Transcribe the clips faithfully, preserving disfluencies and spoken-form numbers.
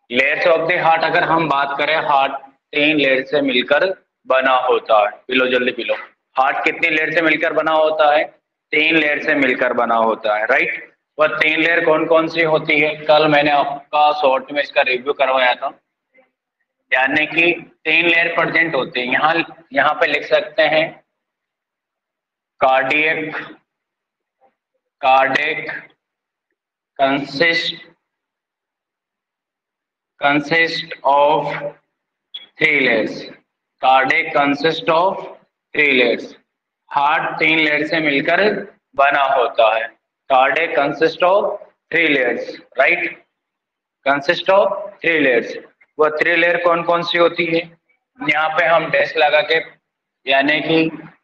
Layers of the heart अगर हम बात करें, हार्ट तीन लेयर से मिलकर बना होता है। पिलो जल्दी पिलो। हार्ट कितनी लेयर से मिलकर बना होता है? तीन लेयर से मिलकर बना होता है, राइट। वह तीन लेयर कौन कौन सी होती है? कल मैंने आपका शॉर्ट में इसका रिव्यू करवाया था। यानी कि तीन लेयर प्रेजेंट होते हैं। यहाँ यहाँ पे लिख सकते हैं cardiac cardiac consist consist of three layers। Cardiac consist of three layers. Heart तीन लेयर से मिलकर बना होता है। Cardiac consist of three layers, right. Consist of three layers. वो थ्री लेयर कौन कौन सी होती है? यहाँ पे हम डैश लगा के, यानी कि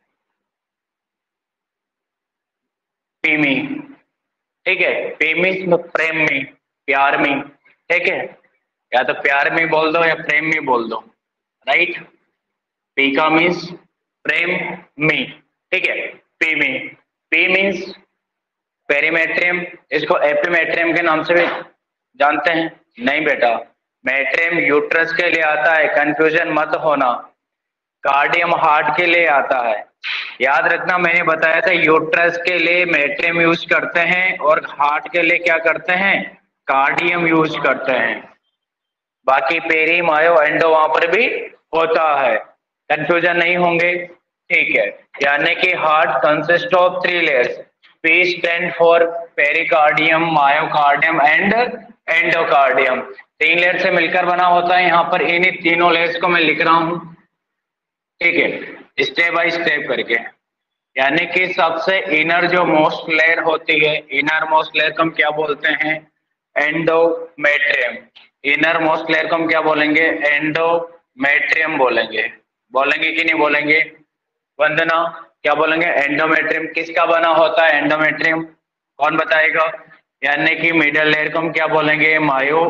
पीमी, ठीक है। पीमी प्रेम में, प्यार में, ठीक है। या तो प्यार में बोल दो या प्रेम में बोल दो, राइट। पी का मीन्स प्रेम में, ठीक है। पी में, पी मीन्स पेरीमेट्रियम। इसको एपीमेट्रियम के नाम से भी जानते हैं? नहीं बेटा, मेट्रियम यूट्रस के लिए आता है, कंफ्यूजन मत होना। कार्डियम हार्ट के लिए आता है। याद रखना, मैंने बताया था यूट्रस के लिए मेट्रियम यूज करते हैं और हार्ट के लिए क्या करते हैं? कार्डियम यूज करते हैं। बाकी पेरी मायो एंडो वहां पर भी होता है, कंफ्यूजन नहीं होंगे, ठीक है। यानी कि heart consist of three layers. P stand for pericardium, myocardium and endocardium. तीन लेयर से मिलकर बना होता है। यहाँ पर इन्हीं तीनों लेयर्स को मैं लिख रहा हूं, ठीक है, स्टेप बाय स्टेप करके। यानी कि सबसे इनर जो मोस्ट लेयर होती है, इनर मोस्ट लेयर को हम क्या बोलते हैं? एंडोमेट्रियम। इनर मोस्ट लेयर को हम क्या बोलेंगे? एंडोमेट्रियम बोलेंगे। बोलेंगे कि नहीं बोलेंगे? वंदना क्या बोलेंगे? एंडोमेट्रियम। किसका बना होता है एंडोमेट्रियम? कौन बताएगा? यानी कि मिडल लेयर को हम क्या बोलेंगे? मायो,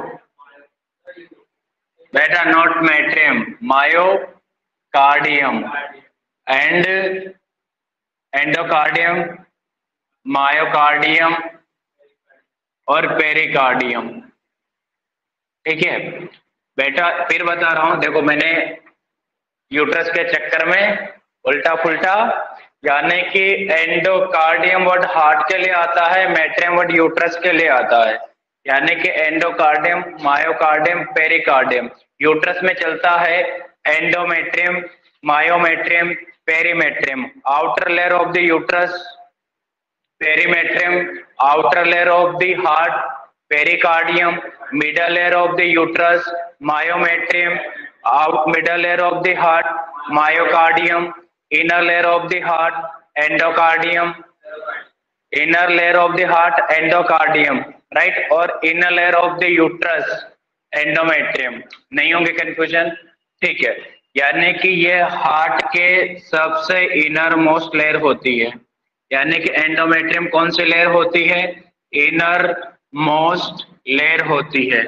बेटा not metrium, myocardium and endocardium, myocardium और पेरिकार्डियम, ठीक है बेटा। फिर बता रहा हूं, देखो मैंने यूट्रस के चक्कर में उल्टा फुल्टा, यानी कि एंडोकार्डियम वर्ड हार्ट के लिए आता है, मेट्रियम वर्ड यूट्रस के लिए आता है। यानी कि एंडोकार्डियम, मायोकार्डियम, पेरिकार्डियम। यूट्रस में चलता है endometrium, myometrium, perimetrium. Outer layer of the uterus perimetrium, outer layer of the heart pericardium, middle layer of the uterus myometrium, out middle layer of the heart myocardium, inner layer of the heart endocardium, inner layer of the heart endocardium, right. और inner layer of the uterus endometrium. नहीं होंगे confusion, ठीक है। यानी कि ये heart के सबसे इनर मोस्ट लेयर होती है। यानी कि एंडोमेट्रियम कौन सी लेयर होती है? इनर मोस्ट लेयर होती है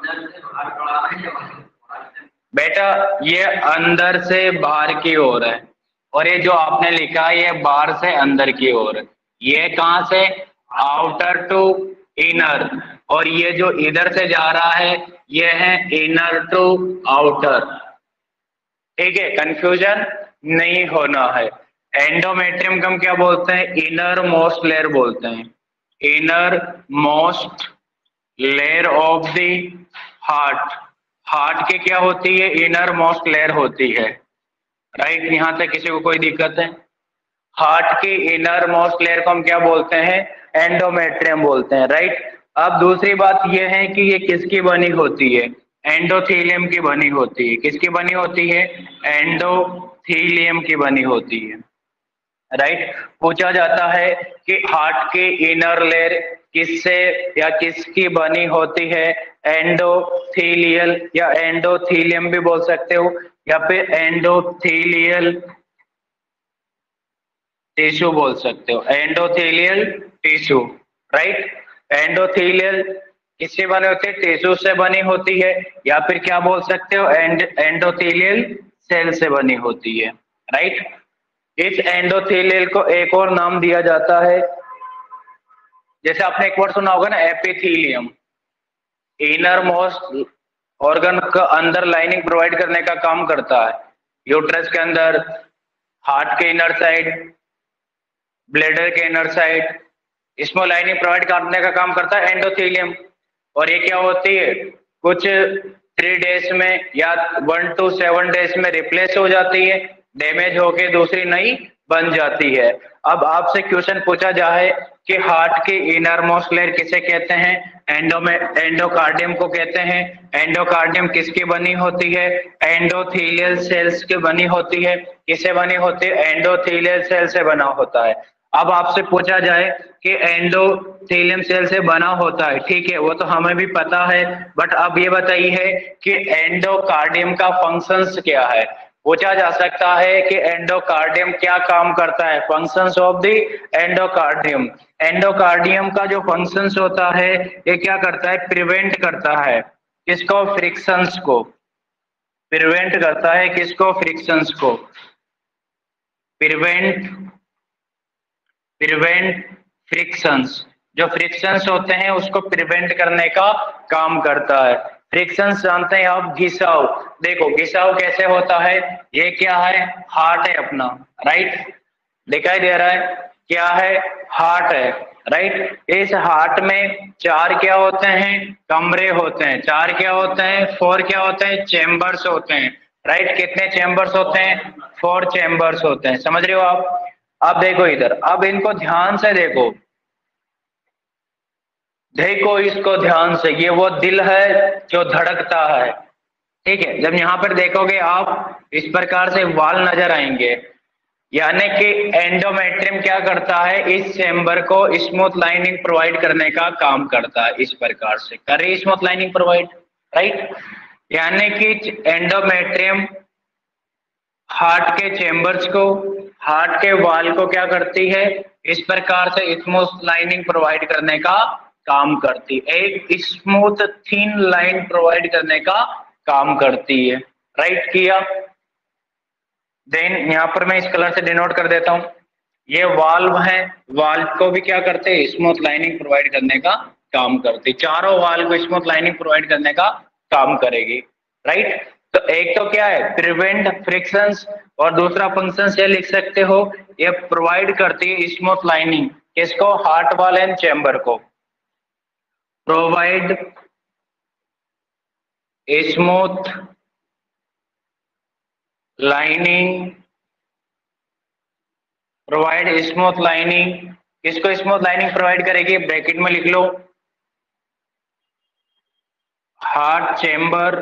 बेटा। ये अंदर से बाहर की ओर है, और ये जो आपने लिखा है ये बाहर से अंदर की ओर है। ये कहां से? Outer to inner. और ये जो इधर से जा रहा है ये है इनर टू आउटर, ठीक है। कंफ्यूजन नहीं होना है। एंडोमेट्रियम को हम क्या बोलते हैं? इनर मोस्ट लेयर बोलते हैं। Inner most layer of the heart. Heart की क्या होती है? इनर मोस्ट लेयर होती है, राइट। यहां तक किसी को कोई दिक्कत है? हार्ट की इनर मोस्ट लेयर को हम क्या बोलते हैं? एंडोमेट्रियम बोलते हैं, राइट। अब दूसरी बात यह है कि ये किसकी बनी होती है? एंडोथेलियम की बनी होती है। किसकी बनी होती है? एंडोथेलियम की बनी होती है, राइट। पूछा जाता है कि हार्ट की इनर लेयर किससे या किसकी बनी होती है? एंडोथेलियल या एंडोथेलियम भी बोल सकते हो, या फिर एंडोथेलियल टिश्यू बोल सकते हो। Endothelial tissue, right. एंडोथेलियल किससे बनी होती है? टिश्यू से बनी होती है, या फिर क्या बोल सकते हो? एंड एंडोथेलियल सेल से बनी होती है, राइट। इस एंडोथेलियल को एक और नाम दिया जाता है, जैसे आपने एक वर्ड सुना होगा ना, एपिथेलियम। इनर मोस्ट ऑर्गन का अंदर लाइनिंग प्रोवाइड करने का काम करता है। यूट्रस के अंदर, हार्ट के इनर साइड, ब्लैडर के इनर साइड, इसमें लाइनिंग प्रोवाइड करने का काम करता है एंडोथेलियम। और ये क्या होती है, कुछ थ्री डेज में या वन टू सेवन डेज में रिप्लेस हो जाती है, डैमेज होके दूसरी नई बन जाती है। अब आपसे क्वेश्चन पूछा जाए कि हार्ट की इनर मोस्ट लेयर किसे कहते हैं, एंडो में एंडोकार्डियम को कहते हैं। एंडोकार्डियम किसकी बनी होती है, एंडोथेलियल सेल्स की बनी होती है। किसे बनी होती है, एंडोथेलियल सेल से बना होता है। अब आपसे पूछा जाए कि एंडोथेलियम सेल से बना होता है, ठीक है, वो तो हमें भी पता है, बट अब ये बताइए कि एंडोकार्डियम का फंक्शंस क्या है। पूछा जा सकता है कि एंडोकार्डियम क्या काम करता है, functions of the endocardium. Endocardium का जो फंक्शंस होता है ये क्या करता है, प्रिवेंट करता है किसको, फ्रिक्शंस को। प्रिवेंट करता है किसको, फ्रिक्शंस को। प्रिवेंट प्रिवेंट फ्रिक्शंस, जो फ्रिक्शंस होते हैं उसको प्रिवेंट करने का काम करता है। फ्रिक्शंस जानते हैं आप, घिसाव। देखो घिसाव कैसे होता है, ये क्या है, हार्ट है अपना, राइट, दिखाई दे रहा है, क्या है, हार्ट है, राइट। इस हार्ट में चार क्या होते हैं, कमरे होते हैं। चार क्या होते हैं, फोर क्या होते हैं, चेम्बर्स होते हैं, राइट। कितने चेम्बर्स होते हैं, फोर चेम्बर्स होते हैं, समझ रहे हो आप। अब देखो इधर, अब इनको ध्यान से देखो, देखो इसको ध्यान से, ये वो दिल है जो धड़कता है, ठीक है। जब यहाँ पर देखोगे आप इस प्रकार से वाल नजर आएंगे, यानी कि एंडोमेट्रियम क्या करता है, इस चेम्बर को स्मूथ लाइनिंग प्रोवाइड करने का काम करता है। इस प्रकार से करे स्मूथ लाइनिंग प्रोवाइड, राइट। यानी कि एंडोमेट्रियम हार्ट के चेम्बर्स को, हार्ट के वाल को क्या करती है, इस प्रकार से स्मूथ लाइनिंग प्रोवाइड करने का काम करती है, एक स्मूथ थिन लाइन प्रोवाइड करने का काम करती है, राइट किया। देन यहाँ पर मैं इस कलर से डिनोट कर देता हूँ, ये वाल्व है, वाल्व को भी क्या करते हैं, स्मूथ लाइनिंग प्रोवाइड करने का काम करती, चारों वाल्व को स्मूथ लाइनिंग प्रोवाइड करने का काम करेगी, राइट। तो एक तो क्या है, प्रिवेंट फ्रिक्शंस, और दूसरा फंक्शन ये लिख सकते हो, ये प्रोवाइड करती है स्मूथ लाइनिंग, किसको, हार्ट वाल एंड चेम्बर को। Provide smooth lining, provide smooth lining, किसको स्मूथ लाइनिंग प्रोवाइड करेगी, ब्रैकेट में लिख लो, heart chamber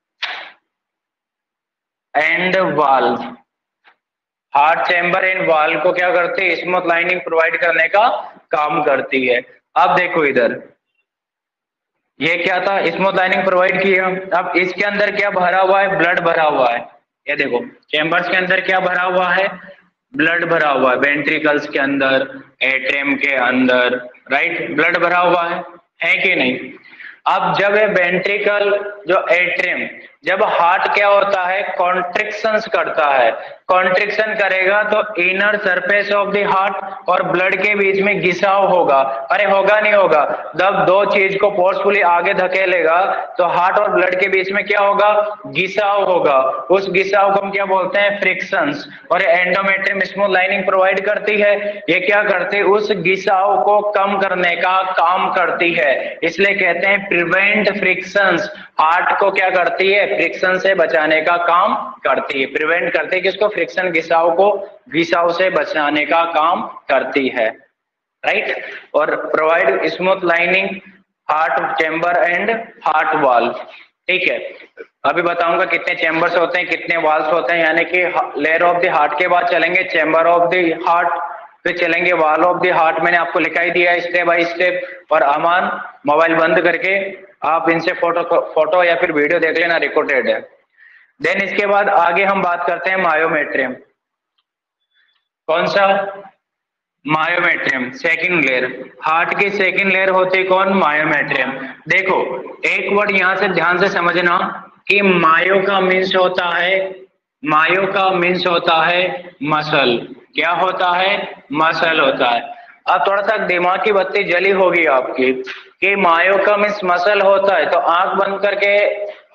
and valve. Heart chamber and valve को क्या करती है, स्मूथ लाइनिंग प्रोवाइड करने का काम करती है। अब देखो इधर, ये क्या था, स्मूथ लाइनिंग प्रोवाइड किया। अब इसके अंदर क्या भरा हुआ है, ब्लड भरा हुआ है। ये देखो चेम्बर्स के अंदर क्या भरा हुआ है, ब्लड भरा हुआ है, वेंट्रिकल्स के अंदर, एट्रियम के अंदर, राइट, ब्लड भरा हुआ है, है कि नहीं। अब जब ये वेंट्रिकल जो एट्रियम, जब हार्ट क्या होता है, कॉन्ट्रिक्शंस करता है, कॉन्ट्रिक्शन करेगा तो inner surface of the heart और ब्लड के बीच में घिसाव होगा। अरे होगा नहीं होगा, जब दो चीज को फोर्सफुली आगे धकेलेगा तो हार्ट और ब्लड के बीच में क्या होगा, घिसाव होगा। उस घिसाव को हम क्या बोलते हैं, फ्रिक्शंस। और एंडोमेट्रियम स्मूथ लाइनिंग प्रोवाइड करती है, ये क्या करती है, उस घिसाव को कम करने का काम करती है, इसलिए कहते हैं प्रिवेंट फ्रिक्शंस। हार्ट को क्या करती है, फ्रिक्शन से बचाने का काम करती है, प्रिवेंट करती है किसको, फ्रिक्शन, घिसाव को घिसाव से बचाने का काम करती है, राइट। और provide smooth lining heart chamber and heart valve, ठीक है। अभी बताऊंगा कितने चेम्बर्स होते हैं, कितने वाल्व्स होते हैं, यानी कि लेयर ऑफ द हार्ट के बाद चलेंगे चेम्बर ऑफ द हार्ट, फिर चलेंगे वॉल ऑफ द हार्ट। मैंने आपको लिखा ही दिया है स्टेप बाय स्टेप। और अमान मोबाइल बंद करके आप इनसे फोटो फोटो या फिर वीडियो देख लेना, रिकॉर्डेड है। देन इसके बाद आगे हम बात करते हैं मायोमेट्रियम। कौन सा, मायोमेट्रियम, सेकंड लेयर। हार्ट की सेकंड लेयर होती कौन, मायोमेट्रियम। देखो एक वर्ड यहां से ध्यान से समझना कि मायो का मीन्स होता है, मायो का मीन्स होता है मसल। क्या होता है, मसल होता है। अब थोड़ा सा दिमाग की बत्ती जली होगी आपकी कि मायो का मीन्स मसल होता है, तो आंख बंद करके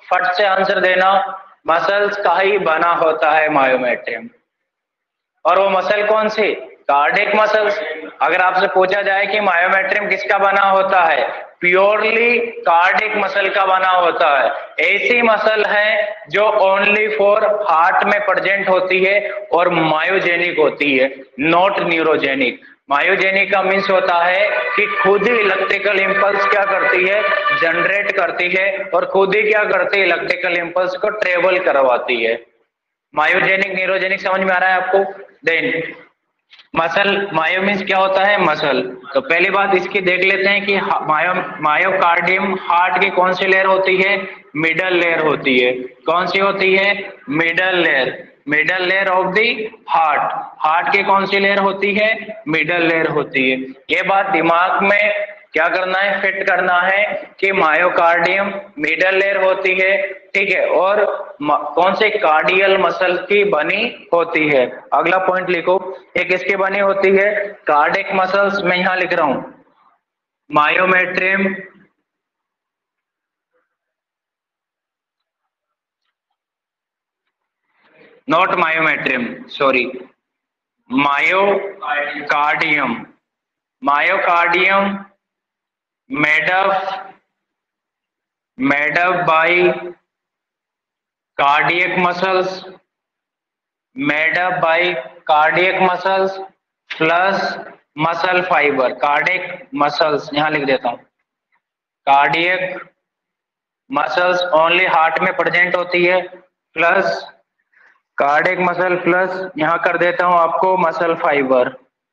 फट से आंसर देना, मसल्स का ही बना होता है मायोमेट्रियम। और वो मसल कौन सी? Cardiac muscles. अगर आपसे पूछा जाए कि मायोमेट्रियम किसका बना होता है, प्योरली कार्डियक मसल का बना होता है। ऐसी मसल है जो ओनली फॉर हार्ट में प्रेजेंट होती है और मायोजेनिक होती है, नॉट न्यूरोजेनिक। मायोजेनिक का मीन्स होता है कि खुद ही इलेक्ट्रिकल इंपल्स क्या करती है, जनरेट करती है, और खुद ही क्या करती है, इलेक्ट्रिकल इंपल्स को ट्रेवल करवाती है। मायोजेनिक न्यूरोजेनिक समझ में आ रहा है आपको? देन मसल, मायो मीन्स क्या होता है, मसल। तो पहली बात इसकी देख लेते हैं कि मायो मायोकार्डियम हार्ट की कौन सी लेयर होती है, मिडल लेयर होती है। कौन सी होती है? Middle layer. Middle layer of the heart. Heart की कौन सी लेयर होती है? मिडल लेयर होती है। ये बात दिमाग में क्या करना है, फिट करना है कि मायोकार्डियम मिडल लेयर होती है, ठीक है, और कौन से कार्डियल मसल की बनी होती है। अगला पॉइंट लिखो, एक किसकी बनी होती है, कार्डियक मसल्स। मैं यहां लिख रहा हूं myometrium not myometrium sorry myocardium. Myocardium made up made up by cardiac muscles made up by cardiac muscles plus muscle fibre. Cardiac muscles यहां लिख देता हूं, कार्डियक मसल्स ओनली हार्ट में प्रेजेंट होती है, प्लस कार्डियक मसल प्लस यहां कर देता हूं आपको मसल फाइबर।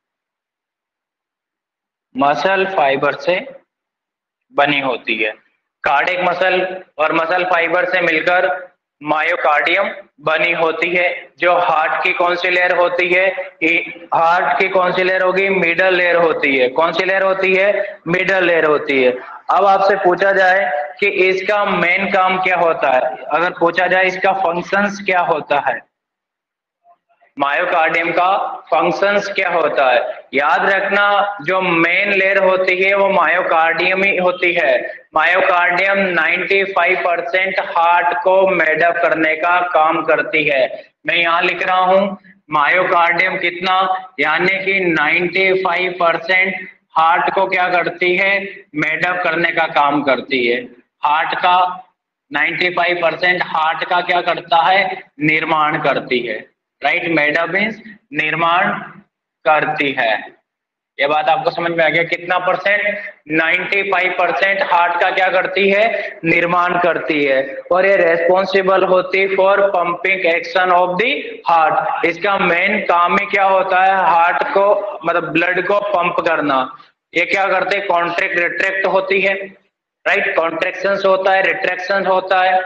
मसल फाइबर से बनी होती है। कार्डियक मसल और मसल फाइबर से मिलकर मायोकार्डियम बनी होती है, जो हार्ट की कौन सी लेयर होती है, हार्ट की कौन सी लेयर होगी, मिडल लेयर होती है। कौन सी लेयर होती है? मिडल लेयर होती है। अब आपसे पूछा जाए कि इसका मेन काम क्या होता है, अगर पूछा जाए इसका फंक्शंस क्या होता है, मायोकार्डियम का फंक्शंस क्या होता है, याद रखना जो मेन लेयर होती है वो मायोकार्डियम ही होती है। मायोकार्डियम पचानवे परसेंट हार्ट को मेडअप करने का काम करती है। मैं यहां लिख रहा हूं मायोकार्डियम कितना, यानी कि पचानवे परसेंट हार्ट को क्या करती है, मेडअप करने का काम करती है। हार्ट का पचानवे परसेंट हार्ट का क्या करता है, निर्माण करती है। राइट, मेडअप मीन्स निर्माण करती है। ये बात आपको समझ में आ गया? कितना परसेंट? पचानवे परसेंट हार्ट का क्या करती है, निर्माण करती है। और ये रेस्पॉन्सिबल होती for pumping action of the heart. इसका मेन काम ही क्या होता है, हार्ट को मतलब ब्लड को पंप करना। ये क्या करते हैं, कॉन्ट्रैक्ट रिट्रैक्ट होती है, राइट, कॉन्ट्रैक्शंस होता है, रिट्रैक्शंस होता है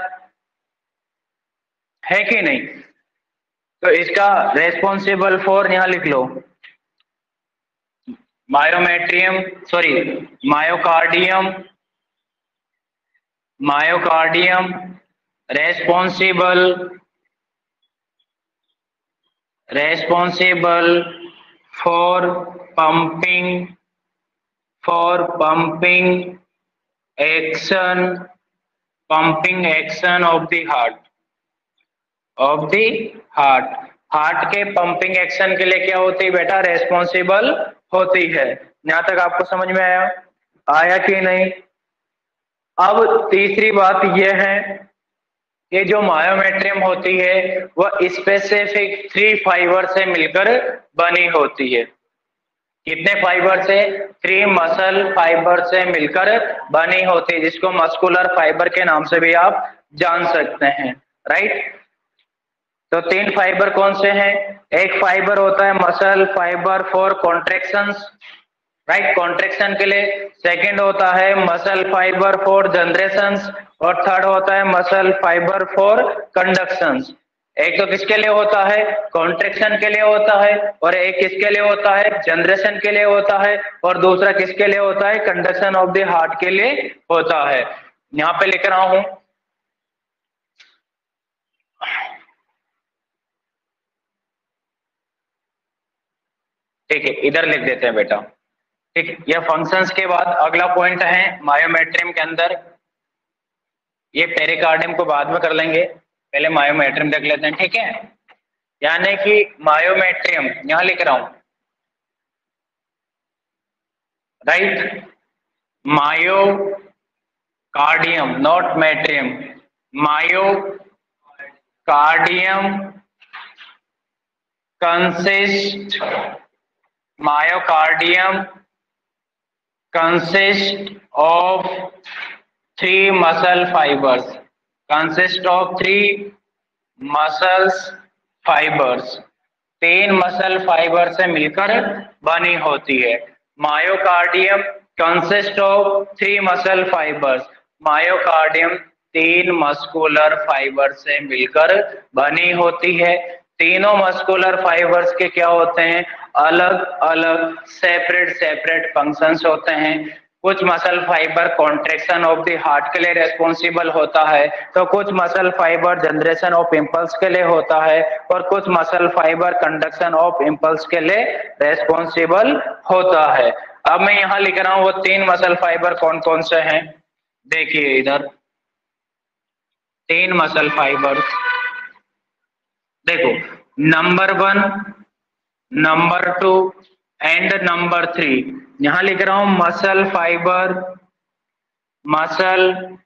है कि नहीं? तो इसका रेस्पॉन्सिबल फॉर यहां लिख लो, myometrium sorry myocardium myocardium responsible responsible for pumping for pumping action pumping action of the heart of the heart. Heart के पंपिंग एक्शन के लिए क्या होती है बेटा, रेस्पॉन्सिबल होती है। यहां तक आपको समझ में आया आया कि नहीं? अब तीसरी बात यह है कि जो मायोमेट्रियम होती है वह स्पेसिफिक थ्री फाइबर से मिलकर बनी होती है। कितने फाइबर से? थ्री मसल फाइबर से मिलकर बनी होती है, जिसको मस्कुलर फाइबर के नाम से भी आप जान सकते हैं। राइट, तो तीन फाइबर कौन से हैं? एक फाइबर होता है muscle fibre for contractions, right, contraction के लिए। सेकंड होता है मसल फाइबर फॉर जनरेशंस, और थर्ड होता है मसल फाइबर फॉर कंडक्शंस। एक तो किसके लिए होता है, कॉन्ट्रैक्शन के लिए होता है, और एक किसके लिए होता है, जनरेशन के लिए होता है, और दूसरा किसके लिए होता है, कंडक्शन ऑफ द हार्ट के लिए होता है। यहां पे लिख रहा हूं ठीक है, इधर लिख देते हैं बेटा। ठीक, यह फंक्शंस के बाद अगला पॉइंट है मायोमेट्रियम के अंदर, ये पेरिकार्डियम को बाद में कर लेंगे, पहले मायोमेट्रियम देख लेते हैं, ठीक है। यानी कि मायोमेट्रियम यहां लिख रहा हूं, right, myocardium not metrium, myocardium consist myocardium consist of three muscle fibers, consist of three muscles fibers, तीन मसल फाइबर से मिलकर बनी होती है। Myocardium consist of three muscle fibres, myocardium तीन मस्कुलर फाइबर से मिलकर बनी होती है। तीनों मस्कुलर फाइबर्स के क्या होते हैं, अलग अलग सेपरेट सेपरेट फंक्शंस होते हैं। कुछ muscle fibre contraction of the heart के लिए रेस्पॉन्सिबल होता है, तो कुछ muscle fibre generation of impulse के लिए होता है, और कुछ muscle fibre conduction of impulse के लिए रेस्पॉन्सिबल होता है। अब मैं यहाँ लिख रहा हूँ वो तीन मसल फाइबर कौन कौन से हैं, देखिए इधर तीन मसल फाइबर, देखो number one, number two and number three. यहां लिख रहा हूं muscle fibre, muscle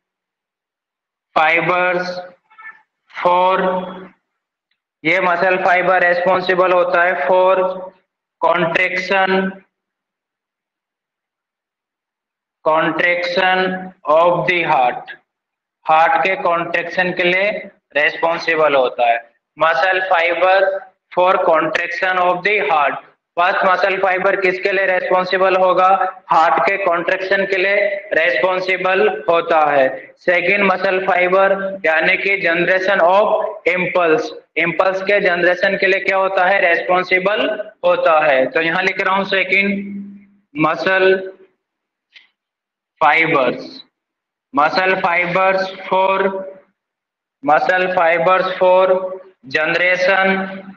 fibres for, ये मसल फाइबर रेस्पॉन्सिबल होता है for contraction contraction of the heart, heart के कॉन्ट्रेक्शन के लिए रेस्पॉन्सिबल होता है। Muscle fibre for contraction of the heart, first muscle fibre किसके लिए रेस्पॉन्सिबल होगा, हार्ट के कॉन्ट्रेक्शन के लिए रेस्पॉन्सिबल होता है। सेकंड मसल फाइबर यानी कि जनरेशन ऑफ इम्पल्स, इम्पल्स के जनरेशन के लिए क्या होता है, रेस्पॉन्सिबल होता है। तो यहां लिख रहा हूं second muscle fibres, muscle fibres for muscle fibres for generation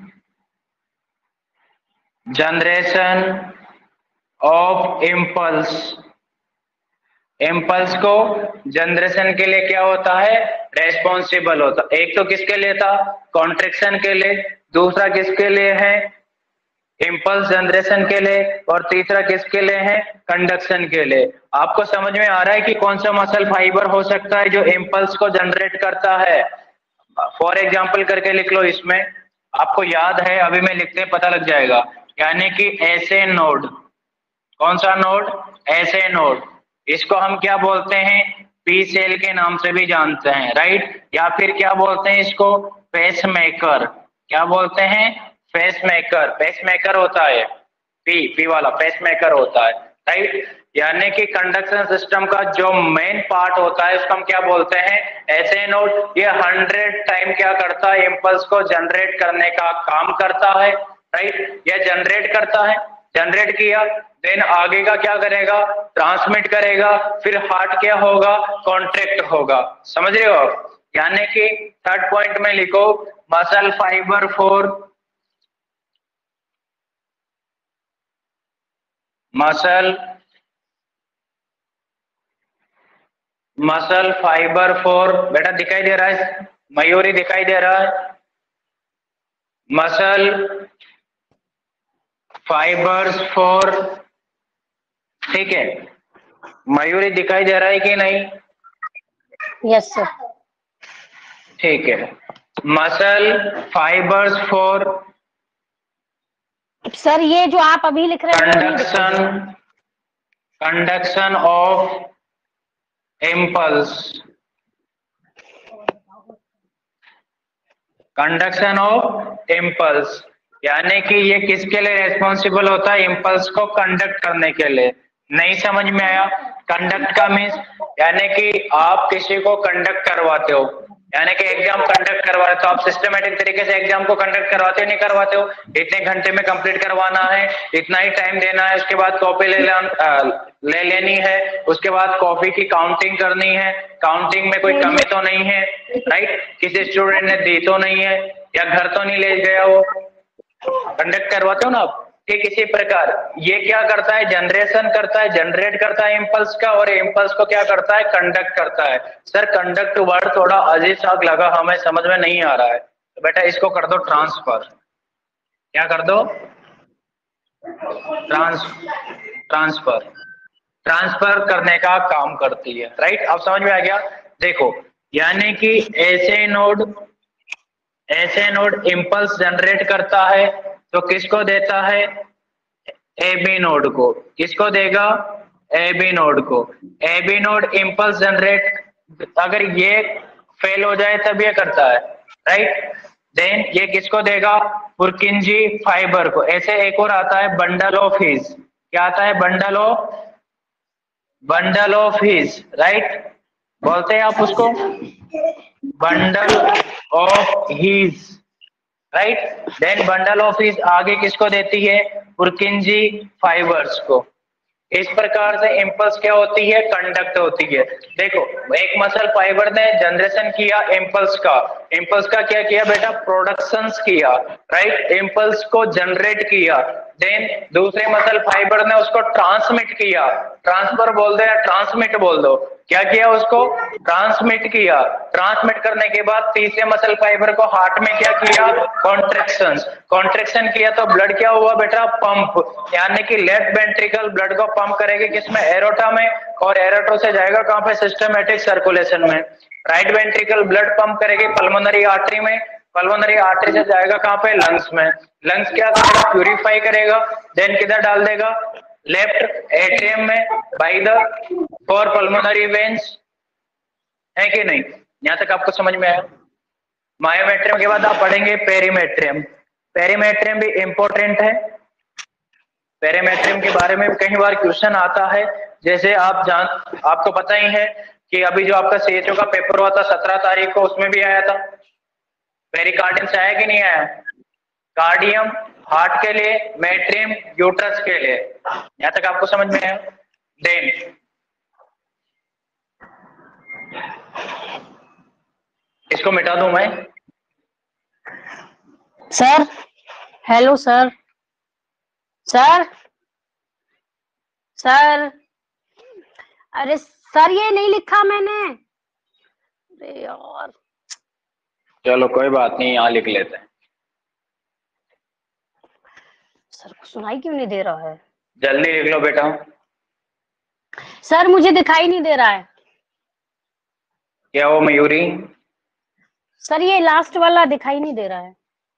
generation of impulse, impulse को जनरेशन के लिए क्या होता है, रेस्पॉन्सिबल होता। एक तो किसके लिए था, कॉन्ट्रेक्शन के लिए, दूसरा किसके लिए है, इम्पल्स जनरेशन के लिए, और तीसरा किसके लिए है, कंडक्शन के लिए। आपको समझ में आ रहा है कि कौन सा मसल फाइबर हो सकता है जो इम्पल्स को जनरेट करता है। फॉर एग्जाम्पल करके लिख लो, इसमें आपको याद है, अभी मैं लिखते हैं पता लग जाएगा। यानी कि ऐसे नोड, कौन सा नोड, ऐसे नोड, इसको हम क्या बोलते हैं, पी सेल के नाम से भी जानते हैं, राइट, या फिर क्या बोलते हैं इसको, पेसमेकर, क्या बोलते हैं, पेसमेकर, पेसमेकर होता है, पी पी वाला पेसमेकर होता है, राइट। यानी कि कंडक्शन सिस्टम का जो मेन पार्ट होता है उसको हम क्या बोलते हैं, ऐसे नोड। ये हंड्रेड टाइम क्या करता है, इम्पल्स को जनरेट करने का काम करता है, राइट, यह जनरेट करता है, जनरेट किया, देन आगे का क्या करेगा, ट्रांसमिट करेगा, फिर हार्ट क्या होगा, कॉन्ट्रैक्ट होगा, समझ रहे हो आप। यानी कि थर्ड पॉइंट में लिखो, muscle fibre for muscle muscle fibre for, बेटा दिखाई दे रहा है, मयूरी दिखाई दे रहा है, मसल फाइबर्स फॉर, ठीक है, मयूरी दिखाई दे रहा है कि नहीं, यस सर, ठीक है। मसल फाइबर्स फॉर सर ये जो आप अभी लिख रहे हैं conduction conduction of impulse, conduction of impulse, यानी कि ये किसके लिए रेस्पॉन्सिबल होता है, इम्पल्स को कंडक्ट करने के लिए। नहीं समझ में आया, कंडक्ट का मीन्स यानी कि आप किसी को कंडक्ट करवाते हो, यानी कि एग्जाम कंडक्ट करवा रहे हो तो आप सिस्टमेटिक तरीके से एग्जाम को कंडक्ट करवाते हो, नहीं करवाते हो, इतने घंटे में कंप्लीट करवाना है, इतना ही टाइम देना है, उसके बाद कॉपी ले ले लेनी है, उसके बाद कॉपी की काउंटिंग करनी है, काउंटिंग में कोई कमी तो नहीं है, राइट, किसी स्टूडेंट ने दी तो नहीं है, या घर तो नहीं ले गया वो, कंडक्ट करवाते हो ना आप, ठीक इसी प्रकार ये क्या करता है, जनरेशन करता है, जनरेट करता है इम्पल्स का, और इम्पल्स को क्या करता है, कंडक्ट करता है। सर कंडक्ट वर्ड थोड़ा अजीब सा लगा, हमें समझ में नहीं आ रहा है, तो बेटा इसको कर दो ट्रांसफर। क्या कर दो, ट्रांस ट्रांसफर ट्रांसफर करने का काम करती है, राइट। अब समझ में आ गया। देखो यानी कि ऐसे नोड ऐसे नोड इम्पल्स जनरेट करता है तो किसको देता है, ए बी नोड को। किसको देगा, ए बी नोड को। A B node impulse generate, अगर ये फेल हो जाए तब ये करता है, राइट। देन ये किसको देगा, पुरकिंजी फाइबर को। ऐसे एक और आता है बंडल ऑफ हीज। क्या आता है, bundle of bundle of His, right. बोलते हैं आप उसको bundle of His, right. Then bundle of His आगे किसको देती है, पुरकिंजी फाइबर्स को। इस प्रकार से इम्पल्स क्या होती है, कंडक्ट होती है। देखो एक मसल फाइबर ने जनरेशन किया इम्पल्स का, इम्पल्स का क्या किया बेटा, प्रोडक्शंस किया, राइट। इम्पल्स को जनरेट किया, देन दूसरे मसल फाइबर ने उसको ट्रांसमिट किया। ट्रांसफर बोल दो या ट्रांसमिट बोल दो, क्या किया, उसको ट्रांसमिट किया। ट्रांसमिट करने के बाद तीसरे मसल फाइबर को हार्ट में क्या किया, कॉन्ट्रेक्शन कॉन्ट्रेक्शन किया तो ब्लड क्या हुआ बेटा, पंप। यानी कि लेफ्ट वेंट्रिकल ब्लड को पंप करेगी किसमें, एरोटा में, और एरोटो से जाएगा कहां पे, सिस्टमैटिक सर्कुलेशन में। राइट वेंट्रिकल ब्लड पंप करेगी पल्मोनरी आर्टरी में, पल्मोनरी आर्टरी से जाएगा कहां पे, लंग्स में। लंग्स क्या करेगा, प्यूरिफाई करेगा, देन किधर डाल देगा, लेफ्ट एट्रियम में by the four pulmonary veins, है कि नहीं। यहां तक आपको समझ में आया। मायोमेट्रियम के बाद आप पढ़ेंगे पेरीमेट्रियम। पेरीमेट्रियम भी इंपॉर्टेंट है। पेरीमेट्रियम के बारे में कई बार क्वेश्चन आता है, जैसे आप जान आपको पता ही है कि अभी जो आपका सीएचओ का पेपर हुआ था सत्रह तारीख को, उसमें भी आया था पेरिकार्डियम से, आया कि नहीं आया। कार्डियम हार्ट के लिए, मेट्रियम यूट्रस के लिए। यहां तक आपको समझ में आया। देन इसको मिटा दूं मैं, sir hello sir, sir sir अरे सर ये नहीं लिखा मैंने, अरे यार। चलो कोई बात नहीं, यहाँ लिख लेते हैं। सर को सुनाई क्यों नहीं दे रहा है, जल्दी लिख लो बेटा। सर मुझे दिखाई नहीं दे रहा है। क्या वो मयूरी, सर ये लास्ट वाला दिखाई नहीं दे रहा है।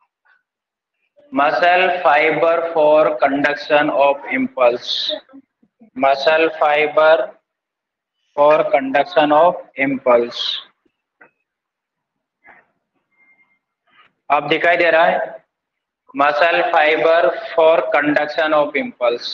Muscle fibre for conduction of impulse, muscle fibre for conduction of impulse. अब दिखाई दे रहा है, muscle fibre for conduction of impulse.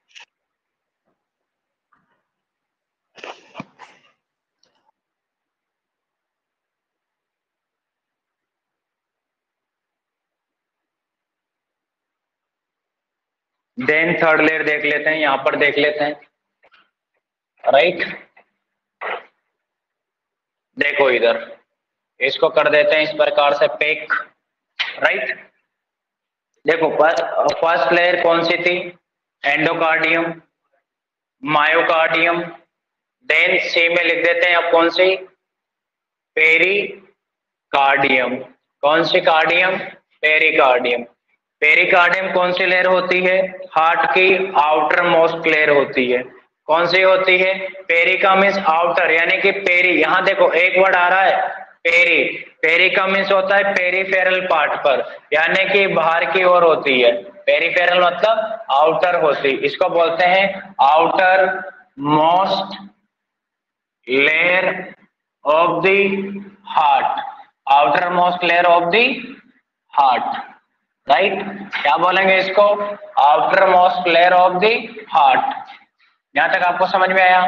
Then third layer देख लेते हैं, यहां पर देख लेते हैं, राइट। देखो इधर इसको कर देते हैं इस प्रकार से पैक, राइट। देखो फर्स्ट लेयर कौन सी थी, एंडोकार्डियम, मायोकार्डियम। देन सी में लिख देते हैं अब कौन सी, पेरिकार्डियम। कौन सी कार्डियम, पेरिकार्डियम। पेरिकार्डियम कौन सी लेयर होती है, हार्ट की आउटर मोस्ट लेयर होती है। कौन सी होती है, पेरिका मीन्स आउटर, यानी कि पेरी। यहां देखो एक वर्ड आ रहा है पेरी, पेरी का मीन्स होता है पेरीफेरल पार्ट पर, यानी कि बाहर की ओर होती है। पेरीफेरल मतलब आउटर होती, इसको बोलते हैं outermost layer of the heart, outermost layer of the heart, right. क्या बोलेंगे इसको, outermost layer of the heart. यहां तक आपको समझ में आया,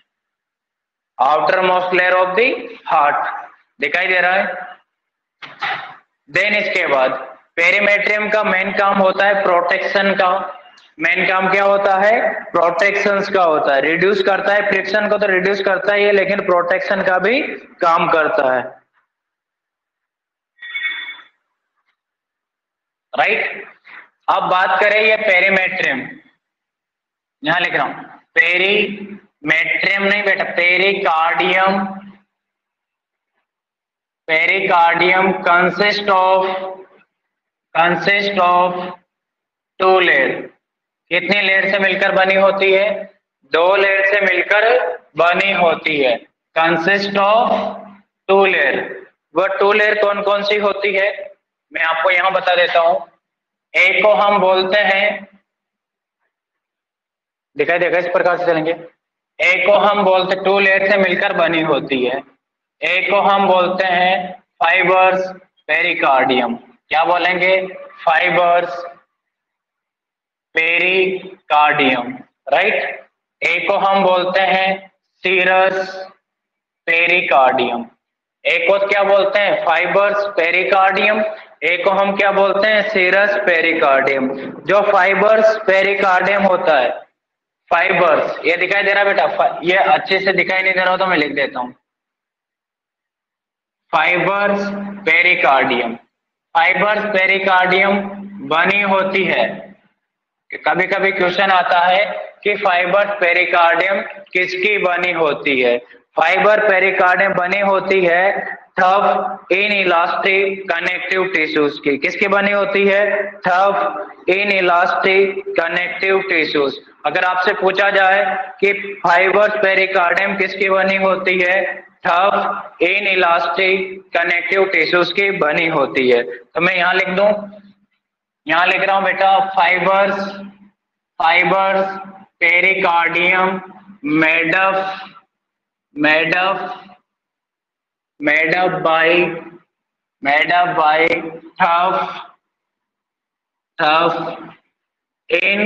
outermost layer of the heart, दिखाई दे रहा है। देन इसके बाद पेरीमेट्रियम का मेन काम होता है प्रोटेक्शन का। मेन काम क्या होता है, प्रोटेक्शन का होता है। रिड्यूस करता है फ्रिक्शन को, तो रिड्यूस करता ही है, लेकिन प्रोटेक्शन का भी काम करता है, राइट। अब बात करें ये पेरीमेट्रियम, यहां लिख रहा हूं पेरीमेट्रियम नहीं बेटा, pericardium, pericardium consist of consist of two layer, कितनी लेयर से मिलकर बनी होती है? दो लेयर से मिलकर बनी होती है, कंसिस्ट ऑफ टू लेयर। वो टू लेयर कौन कौन सी होती है मैं आपको यहां बता देता हूं। एक को हम बोलते हैं, दिखाई देगा इस प्रकार से चलेंगे, एक को हम बोलते टू लेयर से मिलकर बनी होती है, एक को हम बोलते हैं फाइबर्स पेरिकार्डियम। क्या बोलेंगे? Fibrous pericardium, right. एक को हम बोलते हैं सीरस पेरिकार्डियम, एक को क्या बोलते हैं? फाइबर्स पेरिकार्डियम, एक को हम क्या बोलते हैं? Serous pericardium. जो फाइबर्स पेरिकार्डियम होता है, फाइबर्स, ये दिखाई दे रहा है बेटा? ये अच्छे से दिखाई नहीं दे रहा हो तो मैं लिख देता हूं, फाइबर्स पेरिकार्डियम। फाइबर्स पेरिकार्डियम बनी होती है, कभी कभी क्वेश्चन आता है कि फाइबर पेरिकार्डियम किसकी बनी होती है? फाइबर पेरिकार्डियम बनी होती है tough inelastic connective tissues की। किसकी बनी होती है? Tough inelastic connective tissues. अगर आपसे पूछा जाए कि फाइबर पेरिकार्डियम किसकी बनी होती है? Tough inelastic connective tissues की बनी होती है। तो मैं यहां लिख दूं, यहां लिख रहा हूं बेटा fibrous fibrous pericardium made up made up made up by made up by tough tough in